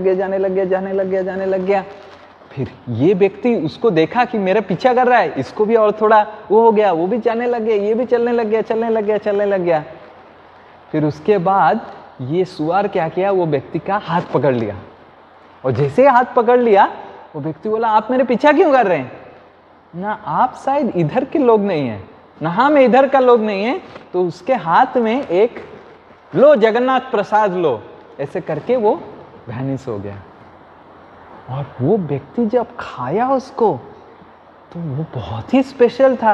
गया। फिर ये व्यक्ति उसको देखा कि मेरा पीछा कर रहा है, इसको भी और थोड़ा वो हो गया, वो भी जाने लग गया, ये भी चलने लग गया। फिर उसके बाद ये सुआर क्या किया, वो व्यक्ति का हाथ पकड़ लिया, और जैसे ही हाथ पकड़ लिया, वो व्यक्ति बोला, आप मेरे पीछा क्यों कर रहे हैं? ना आप शायद इधर के लोग नहीं हैं, ना हम इधर का लोग नहीं है। तो उसके हाथ में एक, लो जगन्नाथ प्रसाद लो, ऐसे करके वो वैनिश हो गया। और वो व्यक्ति जब खाया उसको, तो वो बहुत ही स्पेशल था।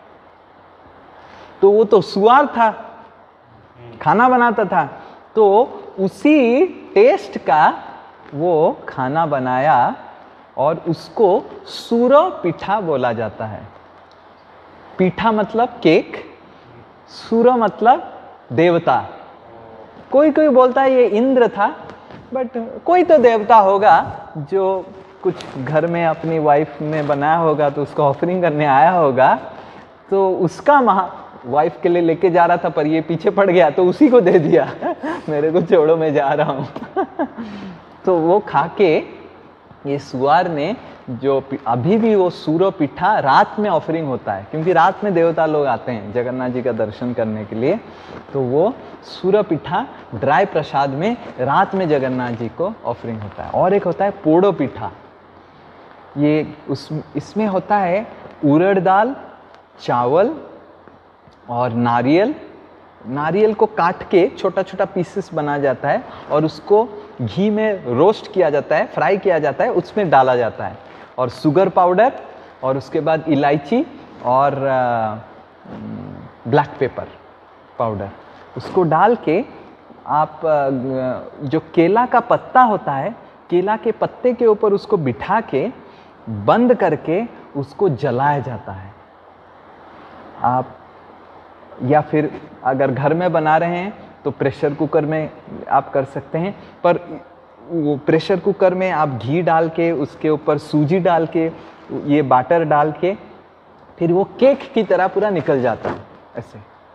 तो वो तो सुआर था, खाना बनाता था, तो उसी टेस्ट का वो खाना बनाया, और उसको सूरो पीठा बोला जाता है। पीठा मतलब केक, सूरो मतलब देवता। कोई कोई बोलता है ये इंद्र था, बट कोई तो देवता होगा जो कुछ घर में अपनी वाइफ ने बनाया होगा, तो उसको ऑफरिंग करने आया होगा, तो उसका वाइफ के लिए लेके जा रहा था, पर ये पीछे पड़ गया तो उसी को दे दिया मेरे को छोड़ो मैं जा रहा हूँ तो वो खा के ये सुअर ने, जो अभी भी वो सूरो पिठा रात में ऑफरिंग होता है, क्योंकि रात में देवता लोग आते हैं जगन्नाथ जी का दर्शन करने के लिए, तो वो सूरो पिठा ड्राई प्रसाद में रात में जगन्नाथ जी को ऑफरिंग होता है। और एक होता है पोड़ो पिठा, ये इसमें होता है उड़द दाल, चावल और नारियल को काट के छोटा छोटा पीसेस बनाया जाता है और उसको घी में रोस्ट किया जाता है, फ्राई किया जाता है, उसमें डाला जाता है, और शुगर पाउडर और उसके बाद इलायची और ब्लैक पेपर पाउडर, उसको डाल के आप जो केला का पत्ता होता है, केला के पत्ते के ऊपर उसको बिठा के बंद करके उसको जलाया जाता है। आप या फिर अगर घर में बना रहे हैं तो प्रेशर कुकर में आप कर सकते हैं, पर वो प्रेशर कुकर में आप घी डाल के उसके ऊपर सूजी डाल के ये बाटर डाल के फिर वो केक की तरह पूरा निकल जाता है ऐसे,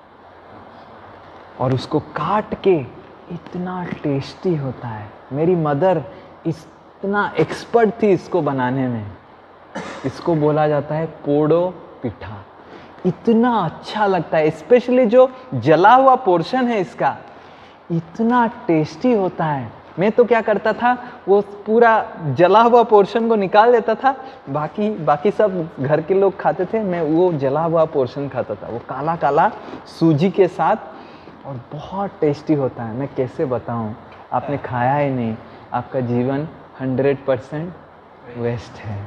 और उसको काट के इतना टेस्टी होता है। मेरी मदर इतना एक्सपर्ट थी इसको बनाने में। इसको बोला जाता है पोड़ो पिठा। इतना अच्छा लगता है, स्पेशली जो जला हुआ पोर्शन है इसका, इतना टेस्टी होता है। मैं तो क्या करता था, वो पूरा जला हुआ पोर्शन को निकाल देता था, बाकी सब घर के लोग खाते थे, मैं वो जला हुआ पोर्शन खाता था, वो काला काला सूजी के साथ, और बहुत टेस्टी होता है। मैं कैसे बताऊं, आपने खाया ही नहीं, आपका जीवन 100% वेस्ट है।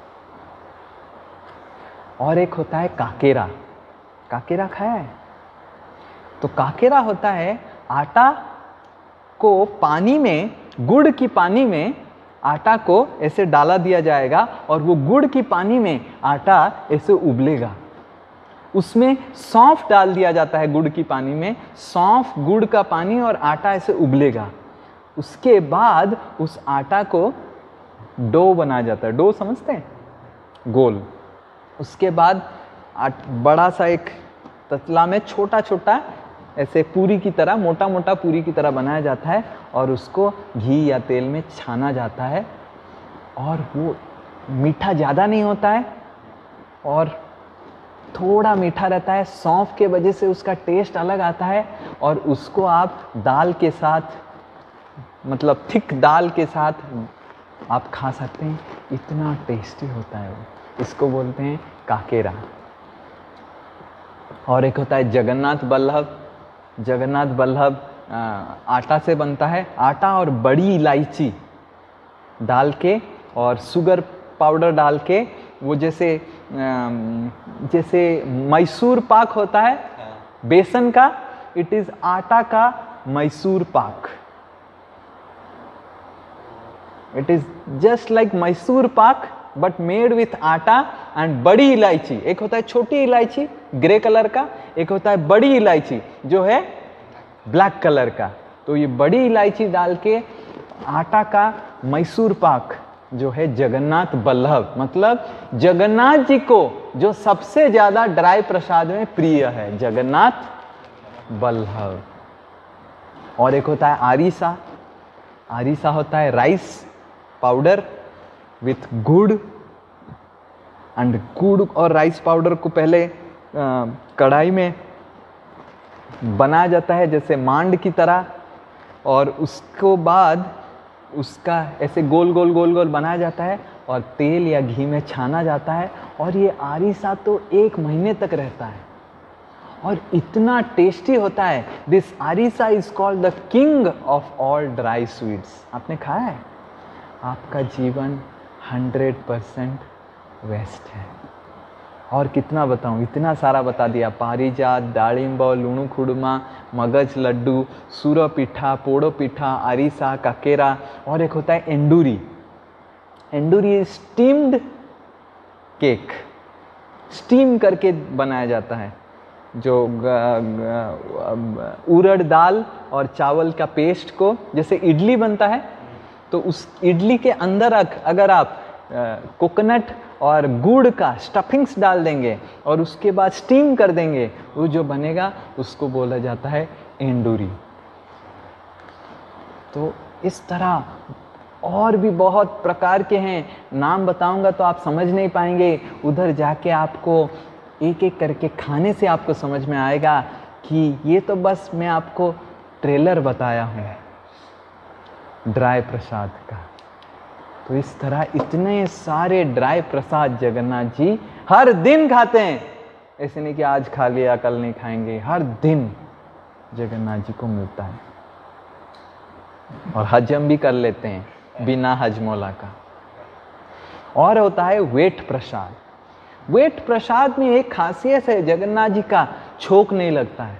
और एक होता है काकेरा। काकेरा खाया है? तो काकेरा होता है आटा को पानी में, गुड़ की पानी में आटा को ऐसे डाला दिया जाएगा और वो गुड़ की पानी में आटा ऐसे उबलेगा। उसमें सौंफ डाल दिया जाता है गुड़ की पानी में, सौंफ, गुड़ का पानी और आटा ऐसे उबलेगा। उसके बाद उस आटा को डो बनाया जाता है। डो समझते हैं? गोल। उसके बाद बड़ा सा एक तसला में छोटा छोटा ऐसे पूरी की तरह, मोटा मोटा पूरी की तरह बनाया जाता है और उसको घी या तेल में छाना जाता है। और वो मीठा ज़्यादा नहीं होता है और थोड़ा मीठा रहता है। सौंफ के वजह से उसका टेस्ट अलग आता है और उसको आप दाल के साथ, मतलब थिक दाल के साथ आप खा सकते हैं। इतना टेस्टी होता है वो। इसको बोलते हैं काकेरा। और एक होता है जगन्नाथ बल्लभ। जगन्नाथ बल्लभ आटा से बनता है। आटा और बड़ी इलायची डाल के और शुगर पाउडर डाल के, वो जैसे मैसूर पाक होता है बेसन का, इट इज आटा का Mysore pak. It is just like Mysore pak but made with atta and badi elaichi. एक होता है छोटी इलायची ग्रे कलर का, एक होता है बड़ी इलायची जो है ब्लैक कलर का। तो ये बड़ी इलायची डाल के आटा का मैसूर पाक जो है जगन्नाथ बल्लभ, मतलब जगन्नाथ जी को जो सबसे ज्यादा ड्राई प्रसाद में प्रिय है, जगन्नाथ बल्लभ। और एक होता है आरिसा। आरिसा होता है rice powder with gur, and gur और राइस पाउडर को पहले कढ़ाई में बनाया जाता है जैसे मांड की तरह, और उसको बाद उसका ऐसे गोल गोल गोल गोल बनाया जाता है और तेल या घी में छाना जाता है। और ये आरिसा तो 1 महीने तक रहता है और इतना टेस्टी होता है। This arisa is called the king of all dry sweets. आपने खाया है? आपका जीवन 100% वेस्ट है। और कितना बताऊं, इतना सारा बता दिया। पारिजात, दाड़िंब, लुणु खुड़मा, मगज लड्डू, सूरो पिठा, पोड़ो पिठा, आरिसा, काकेरा। और एक होता है enduri. Enduri is steamed cake, steam करके बनाया जाता है। जो उड़द दाल और चावल का पेस्ट को, जैसे इडली बनता है, तो उस इडली के अंदर अगर आप कोकोनट और गुड़ का स्टफिंग्स डाल देंगे और उसके बाद स्टीम कर देंगे, वो जो बनेगा उसको बोला जाता है एंडूरी। तो इस तरह और भी बहुत प्रकार के हैं, नाम बताऊंगा तो आप समझ नहीं पाएंगे। उधर जाके आपको एक एक करके खाने से आपको समझ में आएगा कि ये तो बस मैं आपको ट्रेलर बताया हूँ ड्राई प्रसाद का। तो इस तरह इतने सारे ड्राई प्रसाद जगन्नाथ जी हर दिन खाते हैं। ऐसे नहीं कि आज खा लिया कल नहीं खाएंगे, हर दिन जगन्नाथ जी को मिलता है और हजम भी कर लेते हैं बिना हजमोला का। और होता है वेट प्रसाद। वेट प्रसाद में एक खासियत है जगन्नाथ जी का, छोक नहीं लगता है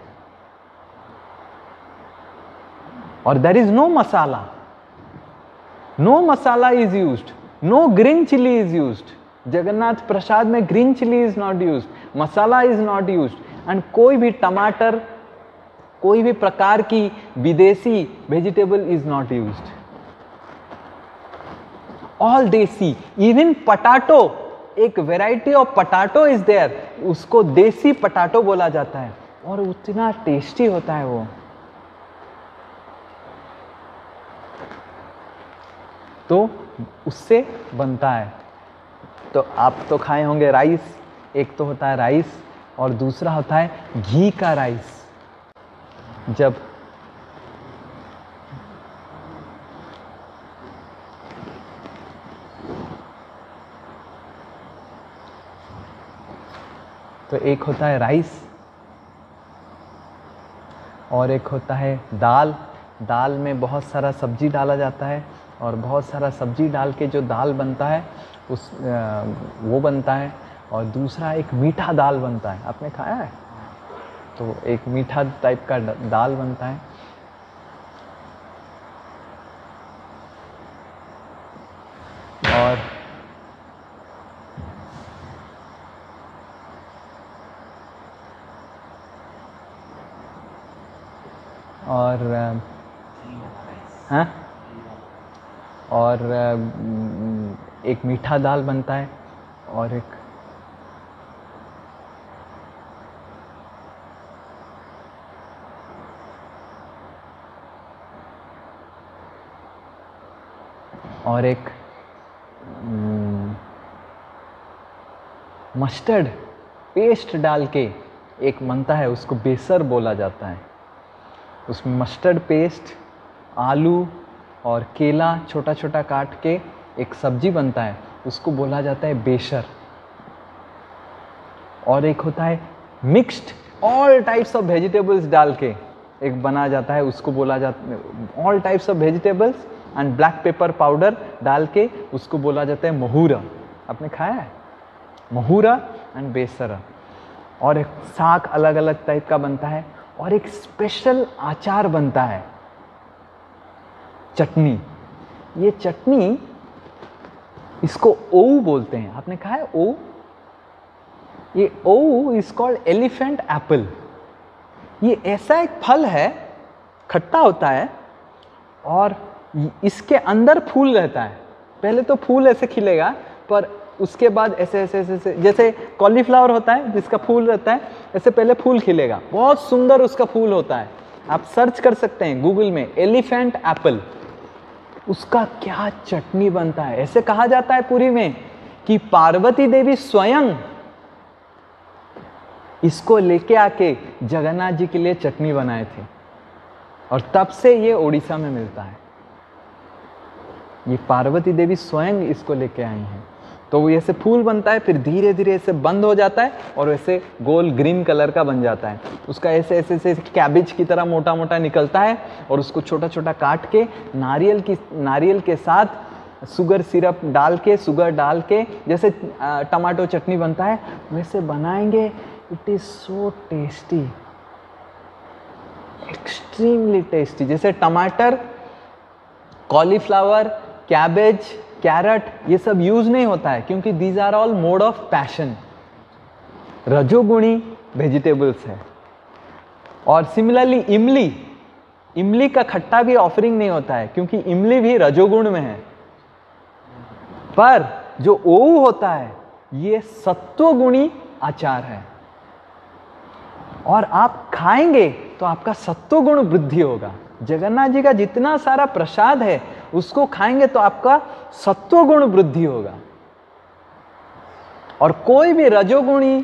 और there is no masala, no masala is used, no green chilli is used. Jagannath prasad में green chilli is not used, masala is not used and कोई भी टमाटर, कोई भी प्रकार की विदेशी vegetable is not used, all desi. Even potato, एक variety of potato is there, उसको देसी पटाटो बोला जाता है और उतना टेस्टी होता है वो। तो उससे बनता है। तो आप तो खाए होंगे राइस, एक तो होता है राइस और दूसरा होता है घी का राइस। जब तो एक होता है राइस और एक होता है दाल। दाल में बहुत सारा सब्जी डाला जाता है और बहुत सारा सब्जी डाल के जो दाल बनता है वो बनता है। और दूसरा एक मीठा दाल बनता है, आपने खाया है? तो एक मीठा टाइप का दाल बनता है। और हाँ, और एक मीठा दाल बनता है और एक मस्टर्ड पेस्ट डाल के एक बनता है, उसको बेसर बोला जाता है। उसमें मस्टर्ड पेस्ट, आलू और केला छोटा छोटा काट के एक सब्जी बनता है, उसको बोला जाता है बेसर। और एक होता है mixed all types of vegetables डाल के एक बना जाता है, उसको बोला जाता है all types of vegetables and black pepper powder डाल के उसको बोला जाता है महूरा। आपने खाया है? महूरा एंड बेसर। और एक साग अलग अलग टाइप का बनता है और एक स्पेशल अचार बनता है, चटनी। ये चटनी, इसको ओऊ बोलते हैं। आपने खाया है ओऊ? ये ou is called elephant apple. ये ऐसा एक फल है, खट्टा होता है और इसके अंदर फूल रहता है। पहले तो फूल ऐसे खिलेगा, पर उसके बाद ऐसे ऐसे ऐसे, ऐसे जैसे कॉलीफ्लावर होता है जिसका फूल रहता है, ऐसे पहले फूल खिलेगा। बहुत सुंदर उसका फूल होता है। आप सर्च कर सकते हैं गूगल में, एलिफेंट एप्पल। उसका क्या चटनी बनता है। ऐसे कहा जाता है पुरी में कि पार्वती देवी स्वयं इसको लेके आके जगन्नाथ जी के लिए चटनी बनाए थे और तब से ये उड़ीसा में मिलता है। ये पार्वती देवी स्वयं इसको लेके आई हैं। तो वो ऐसे फूल बनता है, फिर धीरे धीरे ऐसे बंद हो जाता है और वैसे गोल ग्रीन कलर का बन जाता है। उसका ऐसे ऐसे ऐसे कैबिज की तरह मोटा मोटा निकलता है और उसको छोटा छोटा काट के नारियल के साथ शुगर सिरप डाल के, शुगर डाल के, जैसे टमाटो चटनी बनता है वैसे बनाएंगे। It is so tasty, extremely tasty. जैसे टमाटर, कॉलीफ्लावर, कैबेज, कैरेट, ये सब यूज नहीं होता है, क्योंकि these are all mode of passion, रजोगुणी वेजिटेबल्स है। और सिमिलरली इमली का खट्टा भी ऑफरिंग नहीं होता है, क्योंकि इमली भी रजोगुण में है। पर जो ओऊ होता है ये सत्वगुणी आचार है, और आप खाएंगे तो आपका सत्वगुण वृद्धि होगा। जगन्नाथ जी का जितना सारा प्रसाद है उसको खाएंगे तो आपका सत्वगुण वृद्धि होगा। और कोई भी रजोगुणी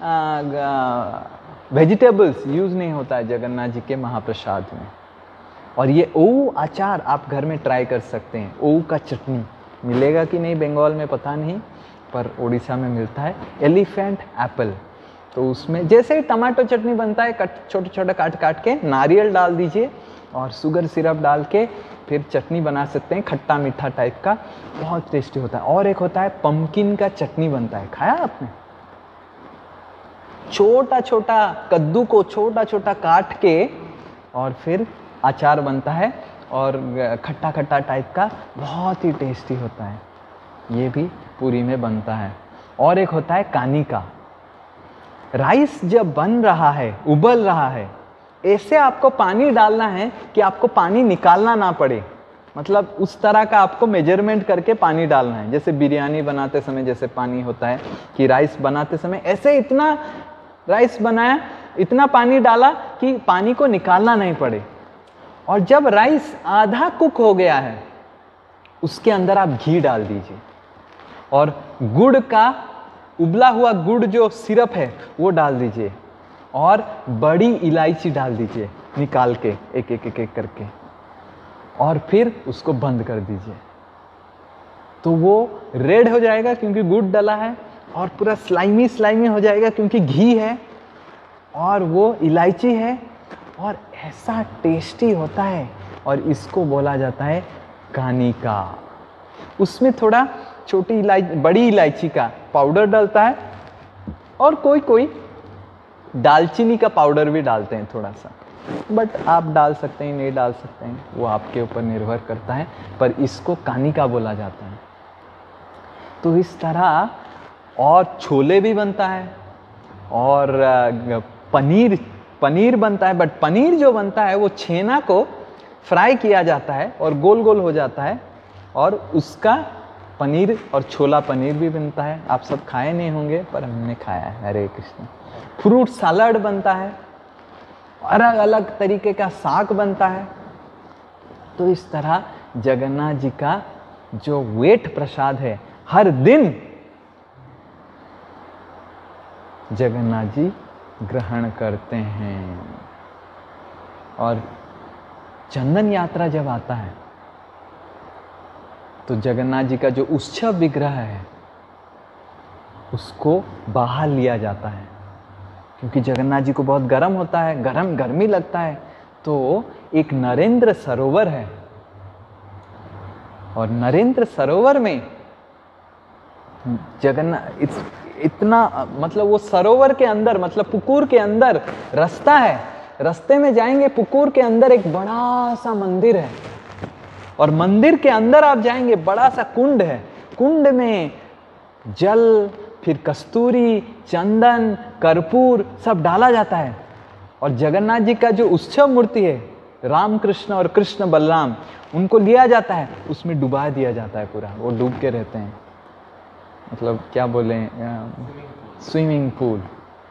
वेजिटेबल्स यूज नहीं होता है जगन्नाथ जी के महाप्रसाद में। और ये ओऊ अचार आप घर में ट्राई कर सकते हैं। ओऊ का चटनी मिलेगा कि नहीं बंगाल में पता नहीं, पर उड़ीसा में मिलता है। एलिफेंट एप्पल, तो उसमें जैसे ही टमाटो चटनी बनता है, छोटे छोटे काट के नारियल डाल दीजिए और शुगर सिरप डाल के फिर चटनी बना सकते हैं, खट्टा मीठा टाइप का, बहुत टेस्टी होता है। और एक होता है पम्पकिन का चटनी बनता है, खाया आपने? छोटा छोटा कद्दू को छोटा छोटा काट के और फिर अचार बनता है, और खट्टा खट्टा टाइप का, बहुत ही टेस्टी होता है। ये भी पूरी में बनता है। और एक होता है कानी का। राइस जब बन रहा है, उबल रहा है, ऐसे आपको पानी डालना है कि आपको पानी निकालना ना पड़े। मतलब उस तरह का आपको मेजरमेंट करके पानी डालना है। जैसे बिरयानी बनाते समय जैसे पानी होता है, कि राइस बनाते समय ऐसे इतना राइस बनाया, इतना पानी डाला कि पानी को निकालना नहीं पड़े। और जब राइस आधा कुक हो गया है, उसके अंदर आप घी डाल दीजिए, और गुड़ का उबला हुआ गुड़ जो सिरप है वो डाल दीजिए, और बड़ी इलायची डाल दीजिए निकाल के एक एक एक एक करके, और फिर उसको बंद कर दीजिए। तो वो रेड हो जाएगा क्योंकि गुड़ डाला है, और पूरा स्लाइमी स्लाइमी हो जाएगा क्योंकि घी है और वो इलायची है, और ऐसा टेस्टी होता है। और इसको बोला जाता है कानी का। उसमें थोड़ा छोटी इलायची, बड़ी इलायची का पाउडर डालता है, और कोई कोई दालचीनी का पाउडर भी डालते हैं थोड़ा सा, बट आप डाल सकते हैं नहीं डाल सकते हैं, वो आपके ऊपर निर्भर करता है। पर इसको कानी का बोला जाता है। तो इस तरह और छोले भी बनता है, और पनीर बनता है। बट पनीर जो बनता है वो छेना को फ्राई किया जाता है और गोल गोल हो जाता है, और उसका पनीर और छोला पनीर भी बनता है। आप सब खाए नहीं होंगे, पर हमने खाया है। हरे कृष्ण। फ्रूट सलाद बनता है, अलग अलग तरीके का साग बनता है। तो इस तरह जगन्नाथ जी का जो वेट प्रसाद है, हर दिन जगन्नाथ जी ग्रहण करते हैं। और चंदन यात्रा जब आता है तो जगन्नाथ जी का जो उत्सव विग्रह है उसको बाहर लिया जाता है, क्योंकि जगन्नाथ जी को बहुत गर्म होता है, गर्मी लगता है। तो एक नरेंद्र सरोवर है, और नरेंद्र सरोवर में जगन्नाथ इतना, मतलब वो सरोवर के अंदर, मतलब पुकुर के अंदर रास्ता है, रास्ते में जाएंगे, पुकुर के अंदर एक बड़ा सा मंदिर है, और मंदिर के अंदर आप जाएंगे, बड़ा सा कुंड है। कुंड में जल, फिर कस्तूरी, चंदन, कर्पूर सब डाला जाता है। और जगन्नाथ जी का जो उत्सव मूर्ति है, राम कृष्ण और कृष्ण बलराम, उनको लिया जाता है, उसमें डुबा दिया जाता है पूरा, वो डूब के रहते हैं। मतलब क्या बोले, स्विमिंग पूल।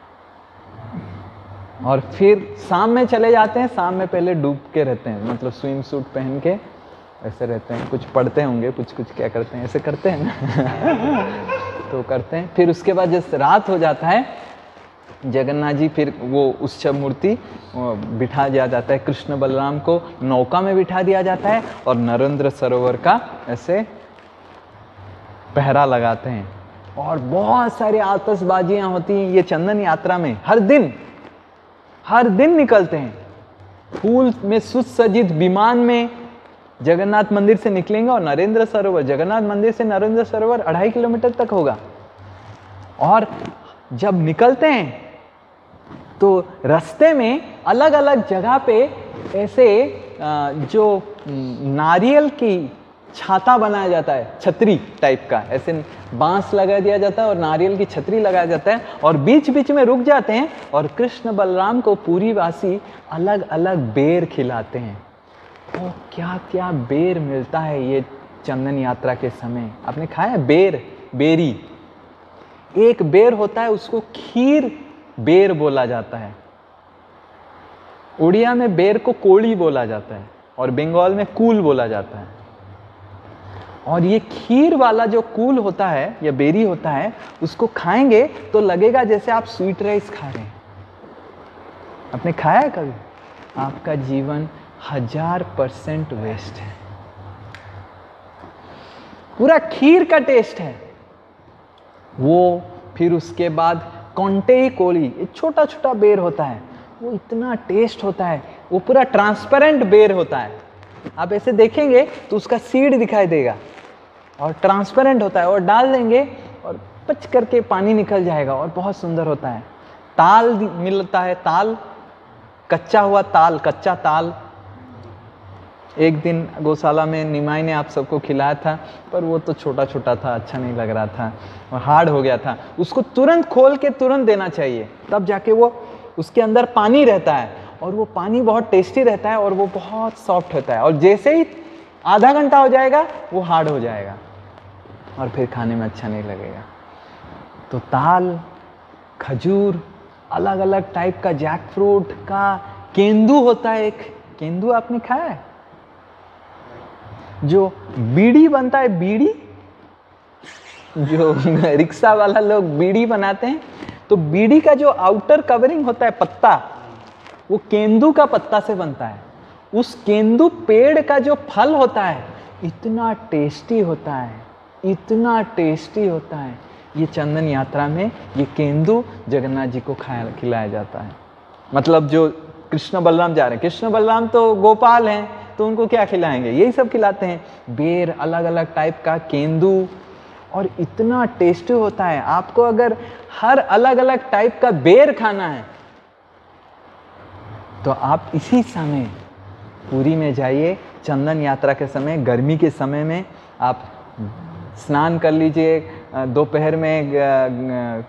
और फिर शाम में चले जाते हैं, शाम में पहले डूब के रहते हैं, मतलब स्विम सूट पहन के ऐसे रहते हैं। कुछ पढ़ते होंगे, कुछ क्या करते हैं, ऐसे करते हैं ना तो करते हैं। फिर उसके बाद जब रात हो जाता है, जगन्नाथ जी फिर वो उत्सव मूर्ति बिठा दिया जाता है, कृष्ण बलराम को नौका में बिठा दिया जाता है, और नरेंद्र सरोवर का ऐसे पहरा लगाते हैं। और बहुत सारी आतिशबाजियां होती हैं ये चंदन यात्रा में। हर दिन निकलते हैं, फूल में सुसज्जित विमान में जगन्नाथ मंदिर से निकलेंगे, और नरेंद्र सरोवर, जगन्नाथ मंदिर से नरेंद्र सरोवर 2.5 किलोमीटर तक होगा। और जब निकलते हैं तो रास्ते में अलग अलग जगह पे ऐसे जो नारियल की छाता बनाया जाता है, छतरी टाइप का, ऐसे बांस लगा दिया जाता है और नारियल की छतरी लगाया जाता है और बीच बीच में रुक जाते हैं और कृष्ण बलराम को पूरी वासी अलग अलग बेर खिलाते हैं। तो क्या क्या बेर मिलता है ये चंदन यात्रा के समय। आपने खाया है बेर, बेरी? एक बेर होता है उसको खीर बेर बोला जाता है। उड़िया में बेर को कोड़ी बोला जाता है और बंगाल में कूल बोला जाता है। और ये खीर वाला जो कूल होता है या बेरी होता है, उसको खाएंगे तो लगेगा जैसे आप स्वीट राइस खा रहे हैं। आपने खाया है कभी? आपका जीवन 1000% वेस्ट है, पूरा खीर का टेस्ट है वो। फिर उसके बाद कौंटेई कोली, ये छोटा छोटा बेर होता है, वो इतना टेस्ट होता है, वो पूरा ट्रांसपेरेंट बेर होता है। आप ऐसे देखेंगे तो उसका सीड दिखाई देगा और ट्रांसपेरेंट होता है, और डाल देंगे और पच करके पानी निकल जाएगा और बहुत सुंदर होता है। ताल मिलता है, ताल, कच्चा हुआ ताल, कच्चा ताल। एक दिन गौशाला में निमाई ने आप सबको खिलाया था, पर वो तो छोटा छोटा था, अच्छा नहीं लग रहा था और हार्ड हो गया था। उसको तुरंत खोल के तुरंत देना चाहिए, तब जाके वो, उसके अंदर पानी रहता है और वो पानी बहुत टेस्टी रहता है और वो बहुत सॉफ्ट होता है। और जैसे ही आधा घंटा हो जाएगा वो हार्ड हो जाएगा और फिर खाने में अच्छा नहीं लगेगा। तो ताल, खजूर, अलग अलग टाइप का, जैक फ्रूट का, केंदू होता है एक, केंदू आपने खाया है? जो बीड़ी बनता है, बीड़ी, जो रिक्शा वाला लोग बीड़ी बनाते हैं, तो बीड़ी का जो आउटर कवरिंग होता है, पत्ता, वो केंदू का पत्ता से बनता है। उस केंदू पेड़ का जो फल होता है इतना टेस्टी होता है, इतना टेस्टी होता है। ये चंदन यात्रा में ये केंदू जगन्नाथ जी को खिलाया जाता है। मतलब जो कृष्ण बलराम जा रहे हैं, कृष्ण बलराम तो गोपाल हैं, तो उनको क्या खिलाएंगे? यही सब खिलाते हैं, बेर, अलग अलग टाइप का केंदू, और इतना टेस्टी होता है। आपको अगर हर अलग अलग टाइप का बेर खाना है तो आप इसी समय पुरी में जाइए। चंदन यात्रा के समय, गर्मी के समय में आप स्नान कर लीजिए, दोपहर में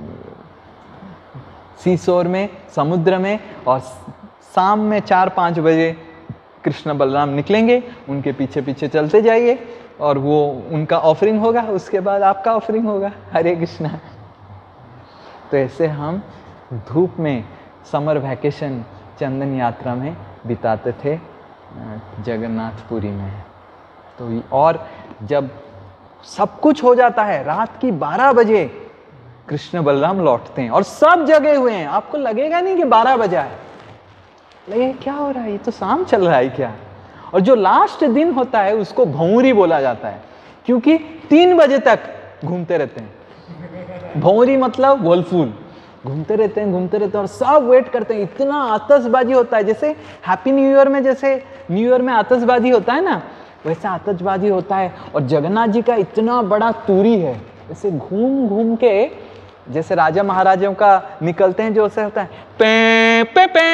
सीशोर में, समुद्र में, और शाम में 4-5 बजे कृष्ण बलराम निकलेंगे, उनके पीछे पीछे चलते जाइए और वो उनका ऑफरिंग होगा, उसके बाद आपका ऑफरिंग होगा। हरे कृष्णा। तो ऐसे हम धूप में समर वैकेशन चंदन यात्रा में बिताते थे जगन्नाथपुरी में। तो और जब सब कुछ हो जाता है, रात की 12 बजे कृष्ण बलराम लौटते हैं और सब जगे हुए हैं। आपको लगेगा नहीं कि 12 बजा है, लगे क्या हो रहा है, ये तो शाम चल रहा है क्या। और जो लास्ट दिन होता है उसको भौंरी बोला जाता है, क्योंकि 3 बजे तक घूमते रहते हैं। भौंरी मतलब वोलफुल, घूमते रहते हैं और सब वेट करते हैं। इतना आतिशबाजी होता है, जैसे हैप्पी न्यू ईयर में, जैसे न्यू ईयर में आतिशबाजी होता है ना, वैसा आतिशबाजी होता है। और जगन्नाथ जी का इतना बड़ा तूरी है, ऐसे घूम घूम के, जैसे राजा महाराजाओं का निकलते हैं, जो ऐसे होता है पे पे पे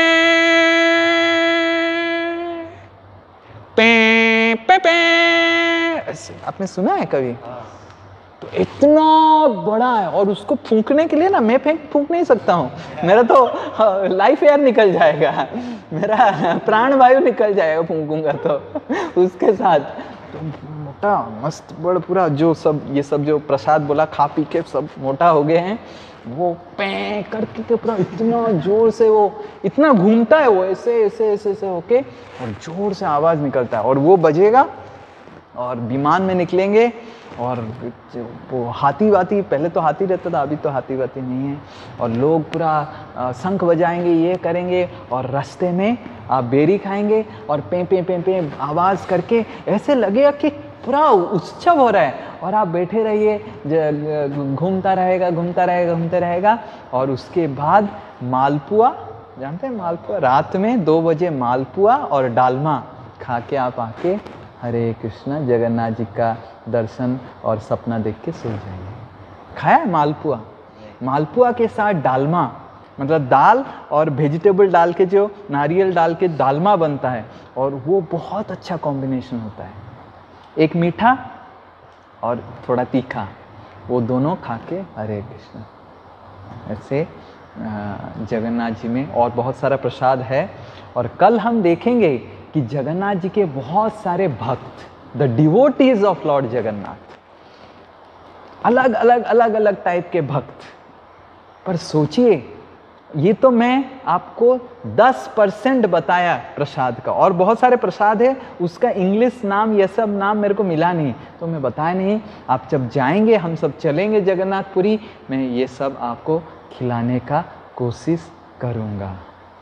पे पे पे, ऐसे आपने सुना है कभी? तो इतना बड़ा है, और उसको फूंकने के लिए ना, मैं फूंक नहीं सकता हूँ, मेरा तो लाइफ एयर निकल जाएगा, मेरा प्राण वायु निकल जाएगा फूंकूंगा तो उसके साथ। तो मोटा मस्त बड़ पूरा, जो सब ये सब जो प्रसाद बोला, खा पी के सब मोटा हो गए हैं, वो पैं करके के पूरा इतना जोर से, वो इतना घूमता है, वो ऐसे ऐसे ऐसे ऐसे होके, और जोर से आवाज़ निकलता है, और वो बजेगा और विमान में निकलेंगे। और वो हाथी वाती, पहले तो हाथी रहता था, अभी तो हाथी वाती नहीं है, और लोग पूरा शंख बजाएंगे, ये करेंगे, और रास्ते में आप बेरी खाएंगे और पे पे पे पे आवाज़ करके ऐसे लगेगा कि पूरा उत्सव हो रहा है, और आप बैठे रहिए, घूमता रहेगा घूमता रहेगा घूमते रहेगा। और उसके बाद मालपुआ, जानते हैं मालपुआ? रात में 2 बजे मालपुआ और डालमा खा के आप आके हरे कृष्णा जगन्नाथ जी का दर्शन और सपना देख के सो जाइए। खाया है मालपुआ? मालपुआ के साथ डालमा, मतलब दाल और वेजिटेबल डाल के, जो नारियल डाल के डालमा बनता है, और वो बहुत अच्छा कॉम्बिनेशन होता है। एक मीठा और थोड़ा तीखा, वो दोनों खा के हरे कृष्ण। ऐसे जगन्नाथ जी में और बहुत सारा प्रसाद है। और कल हम देखेंगे कि जगन्नाथ जी के बहुत सारे भक्त, the devotees of lord Jagannath, अलग अलग टाइप के भक्त। पर सोचिए, ये तो मैं आपको 10% बताया प्रसाद का, और बहुत सारे प्रसाद है, उसका इंग्लिश नाम ये सब नाम मेरे को मिला नहीं, तो मैं बताया नहीं। आप जब जाएंगे, हम सब चलेंगे जगन्नाथपुरी, मैं ये सब आपको खिलाने का कोशिश करूँगा।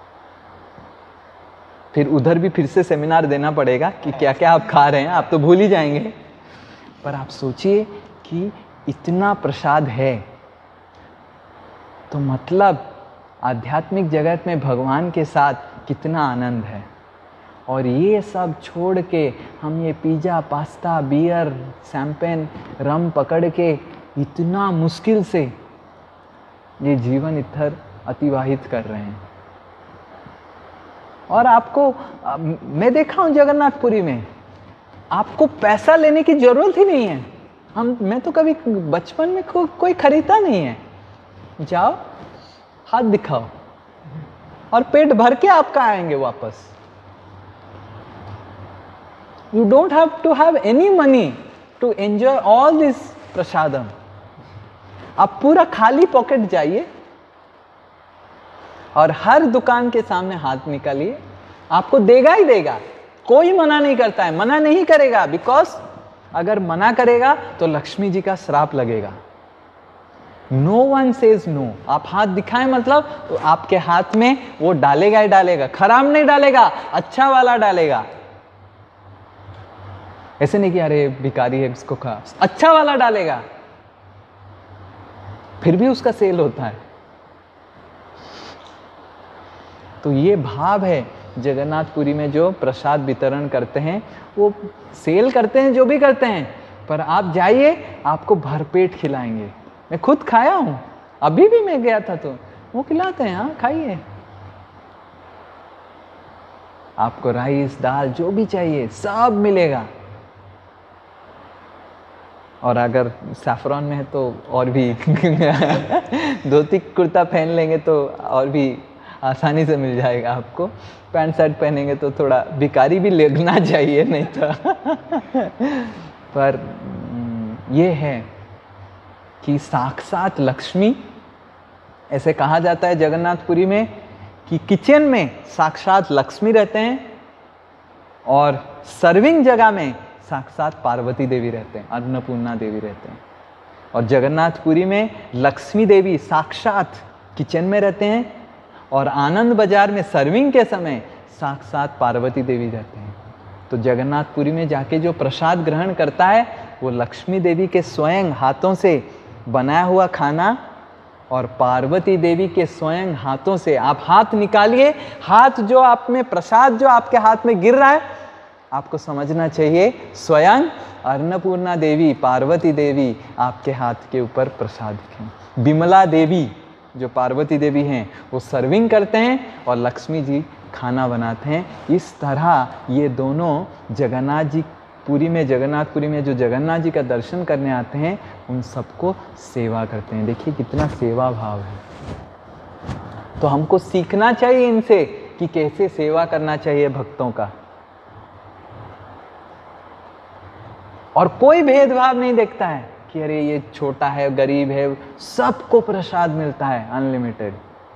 फिर उधर भी फिर से सेमिनार देना पड़ेगा कि क्या क्या आप खा रहे हैं, आप तो भूल ही जाएंगे। पर आप सोचिए कि इतना प्रसाद है, तो मतलब आध्यात्मिक जगत में भगवान के साथ कितना आनंद है। और ये सब छोड़ के हम ये pizza, pasta, beer, champagne, rum पकड़ के इतना मुश्किल से ये जीवन इधर अतिवाहित कर रहे हैं। और आपको, मैं देखा हूँ जगन्नाथपुरी में, आपको पैसा लेने की जरूरत ही नहीं है। मैं तो कभी बचपन में कोई खरीदता नहीं है। जाओ, हाथ दिखाओ और पेट भर के आपका आएंगे वापस। You don't have to have any money to enjoy all this prasadam. आप पूरा खाली पॉकेट जाइए और हर दुकान के सामने हाथ निकालिए, आपको देगा ही देगा। कोई मना नहीं करता है, मना नहीं करेगा, बिकॉज अगर मना करेगा तो लक्ष्मी जी का श्राप लगेगा। No one says no. आप हाथ दिखाएं मतलब तो आपके हाथ में वो डालेगा ही डालेगा, खराब नहीं डालेगा, अच्छा वाला डालेगा। ऐसे नहीं कि अरे भिखारी है इसको खा, अच्छा वाला डालेगा, फिर भी उसका सेल होता है। तो ये भाव है जगन्नाथपुरी में। जो प्रसाद वितरण करते हैं, वो सेल करते हैं, जो भी करते हैं, पर आप जाइए, आपको भरपेट खिलाएंगे। मैं खुद खाया हूं, अभी भी मैं गया था तो वो खिलाते हैं, हाँ खाइए। आपको राइस, दाल, जो भी चाहिए सब मिलेगा। और अगर सैफरॉन में है तो और भी धोती कुर्ता पहन लेंगे तो और भी आसानी से मिल जाएगा आपको। पैंट शर्ट पहनेंगे तो थोड़ा भिखारी भी लगना चाहिए, नहीं तो पर ये है कि साक्षात लक्ष्मी, ऐसे कहा जाता है जगन्नाथपुरी में कि किचन में साक्षात लक्ष्मी रहते हैं और सर्विंग जगह में साक्षात पार्वती देवी रहते हैं, अन्नपूर्णा देवी रहते हैं। और जगन्नाथपुरी में लक्ष्मी देवी साक्षात किचन में रहते हैं और आनंद बाजार में सर्विंग के समय साक्षात पार्वती देवी रहते हैं। तो जगन्नाथपुरी में जाके जो प्रसाद ग्रहण करता है, वो लक्ष्मी देवी के स्वयं हाथों से बनाया हुआ खाना और पार्वती देवी के स्वयं हाथों से। आप हाथ निकालिए, हाथ जो आप में प्रसाद जो आपके हाथ में गिर रहा है, आपको समझना चाहिए स्वयं अन्नपूर्णा देवी, पार्वती देवी आपके हाथ के ऊपर प्रसाद रखें। विमला देवी जो पार्वती देवी हैं, वो सर्विंग करते हैं और लक्ष्मी जी खाना बनाते हैं। इस तरह ये दोनों जगन्नाथपुरी में जो जगन्नाथ जी का दर्शन करने आते हैं, उन सबको सेवा करते हैं। देखिए कितना सेवा भाव है। तो हमको सीखना चाहिए इनसे कि कैसे सेवा करना चाहिए भक्तों का। और कोई भेदभाव नहीं देखता है कि अरे ये छोटा है, गरीब है, सबको प्रसाद मिलता है अनलिमिटेड।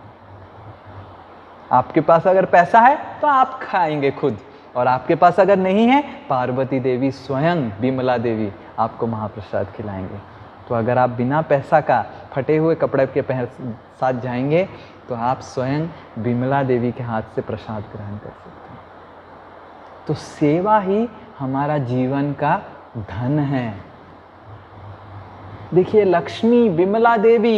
आपके पास अगर पैसा है तो आप खाएंगे खुद, और आपके पास अगर नहीं है, पार्वती देवी स्वयं विमला देवी आपको महाप्रसाद खिलाएंगे। तो अगर आप बिना पैसा का फटे हुए कपड़े के साथ जाएंगे तो आप स्वयं विमला देवी के हाथ से प्रसाद ग्रहण कर सकते हैं। तो सेवा ही हमारा जीवन का धन है। देखिए लक्ष्मी, विमला देवी,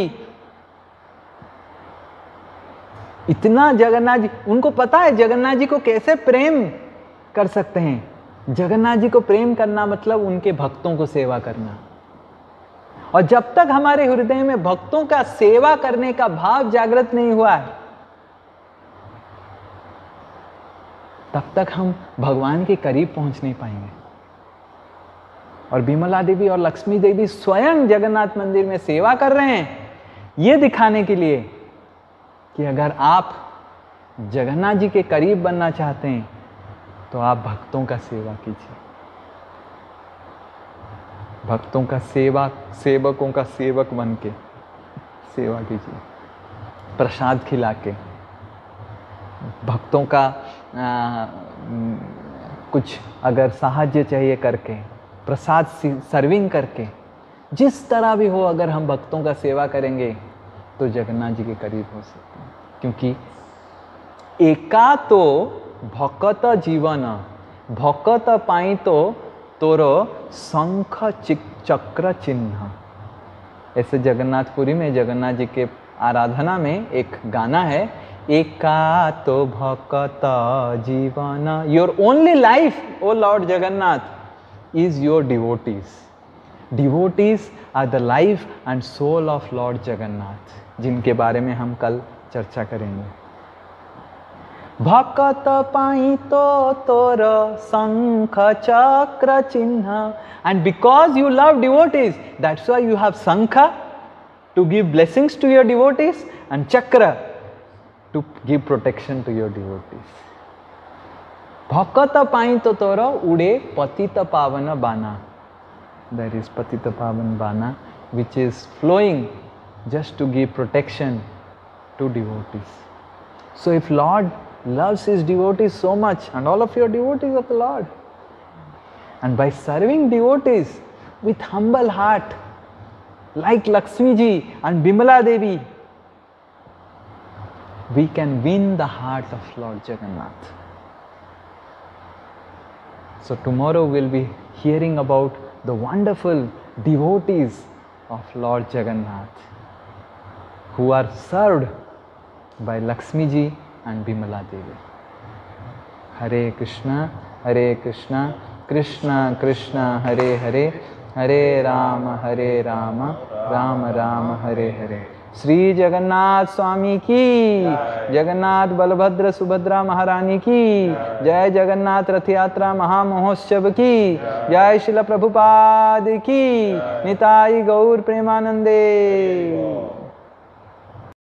इतना जगन्नाथ जी, उनको पता है जगन्नाथ जी को कैसे प्रेम कर सकते हैं। जगन्नाथ जी को प्रेम करना मतलब उनके भक्तों को सेवा करना। और जब तक हमारे हृदय में भक्तों का सेवा करने का भाव जागृत नहीं हुआ है, तब तक हम भगवान के करीब पहुंच नहीं पाएंगे। और विमला देवी और लक्ष्मी देवी स्वयं जगन्नाथ मंदिर में सेवा कर रहे हैं, ये दिखाने के लिए कि अगर आप जगन्नाथ जी के करीब बनना चाहते हैं तो आप भक्तों का सेवा कीजिए, भक्तों का सेवकों का सेवक बन के सेवा कीजिए, प्रसाद खिला के, भक्तों का कुछ अगर साहाय्य चाहिए करके, प्रसाद सर्विंग करके, जिस तरह भी हो, अगर हम भक्तों का सेवा करेंगे तो जगन्नाथ जी के करीब हो सकते हैं। क्योंकि एका तो भक्त जीवन भक्त पाई तो तोर शंख चक्र चिन्ह। ऐसे जगन्नाथपुरी में जगन्नाथ जी के आराधना में एक गाना है, एका तो भक्त जीवन, your only life o lord Jagannath is your devotees. Devotees are the life and soul of lord Jagannath, जिनके बारे में हम कल चर्चा करेंगे। भक्त पाई तो तोर शंख चक्र चिन्ह, and because you love devotees, that's why you have shankha to give blessings to your devotees and chakra to give protection to your devotees. भक्त पाई तो तोर उड़े पतित पावन बाना, there is patita pavan bana which is flowing just to give protection to devotees. So if Lord loves his devotees so much, and all of you are devotees of the Lord, and by serving devotees with humble heart like Lakshmi ji and Bimala Devi, we can win the heart of Lord Jagannath. So tomorrow we'll be hearing about the wonderful devotees of Lord Jagannath who are served by Lakshmi ji and Bimala Devi. Hare Krishna, Krishna Krishna, Hare Hare, Hare Rama, Rama Rama, Hare Hare. Shri Jagannath स्वामी की, जगन्नाथ बलभद्र सुभद्रा महारानी की जय, जगन्नाथ रथ यात्रा महामहोत्सव की जय, श्रील प्रभुपाद की, निताई गौर प्रेमानंदे।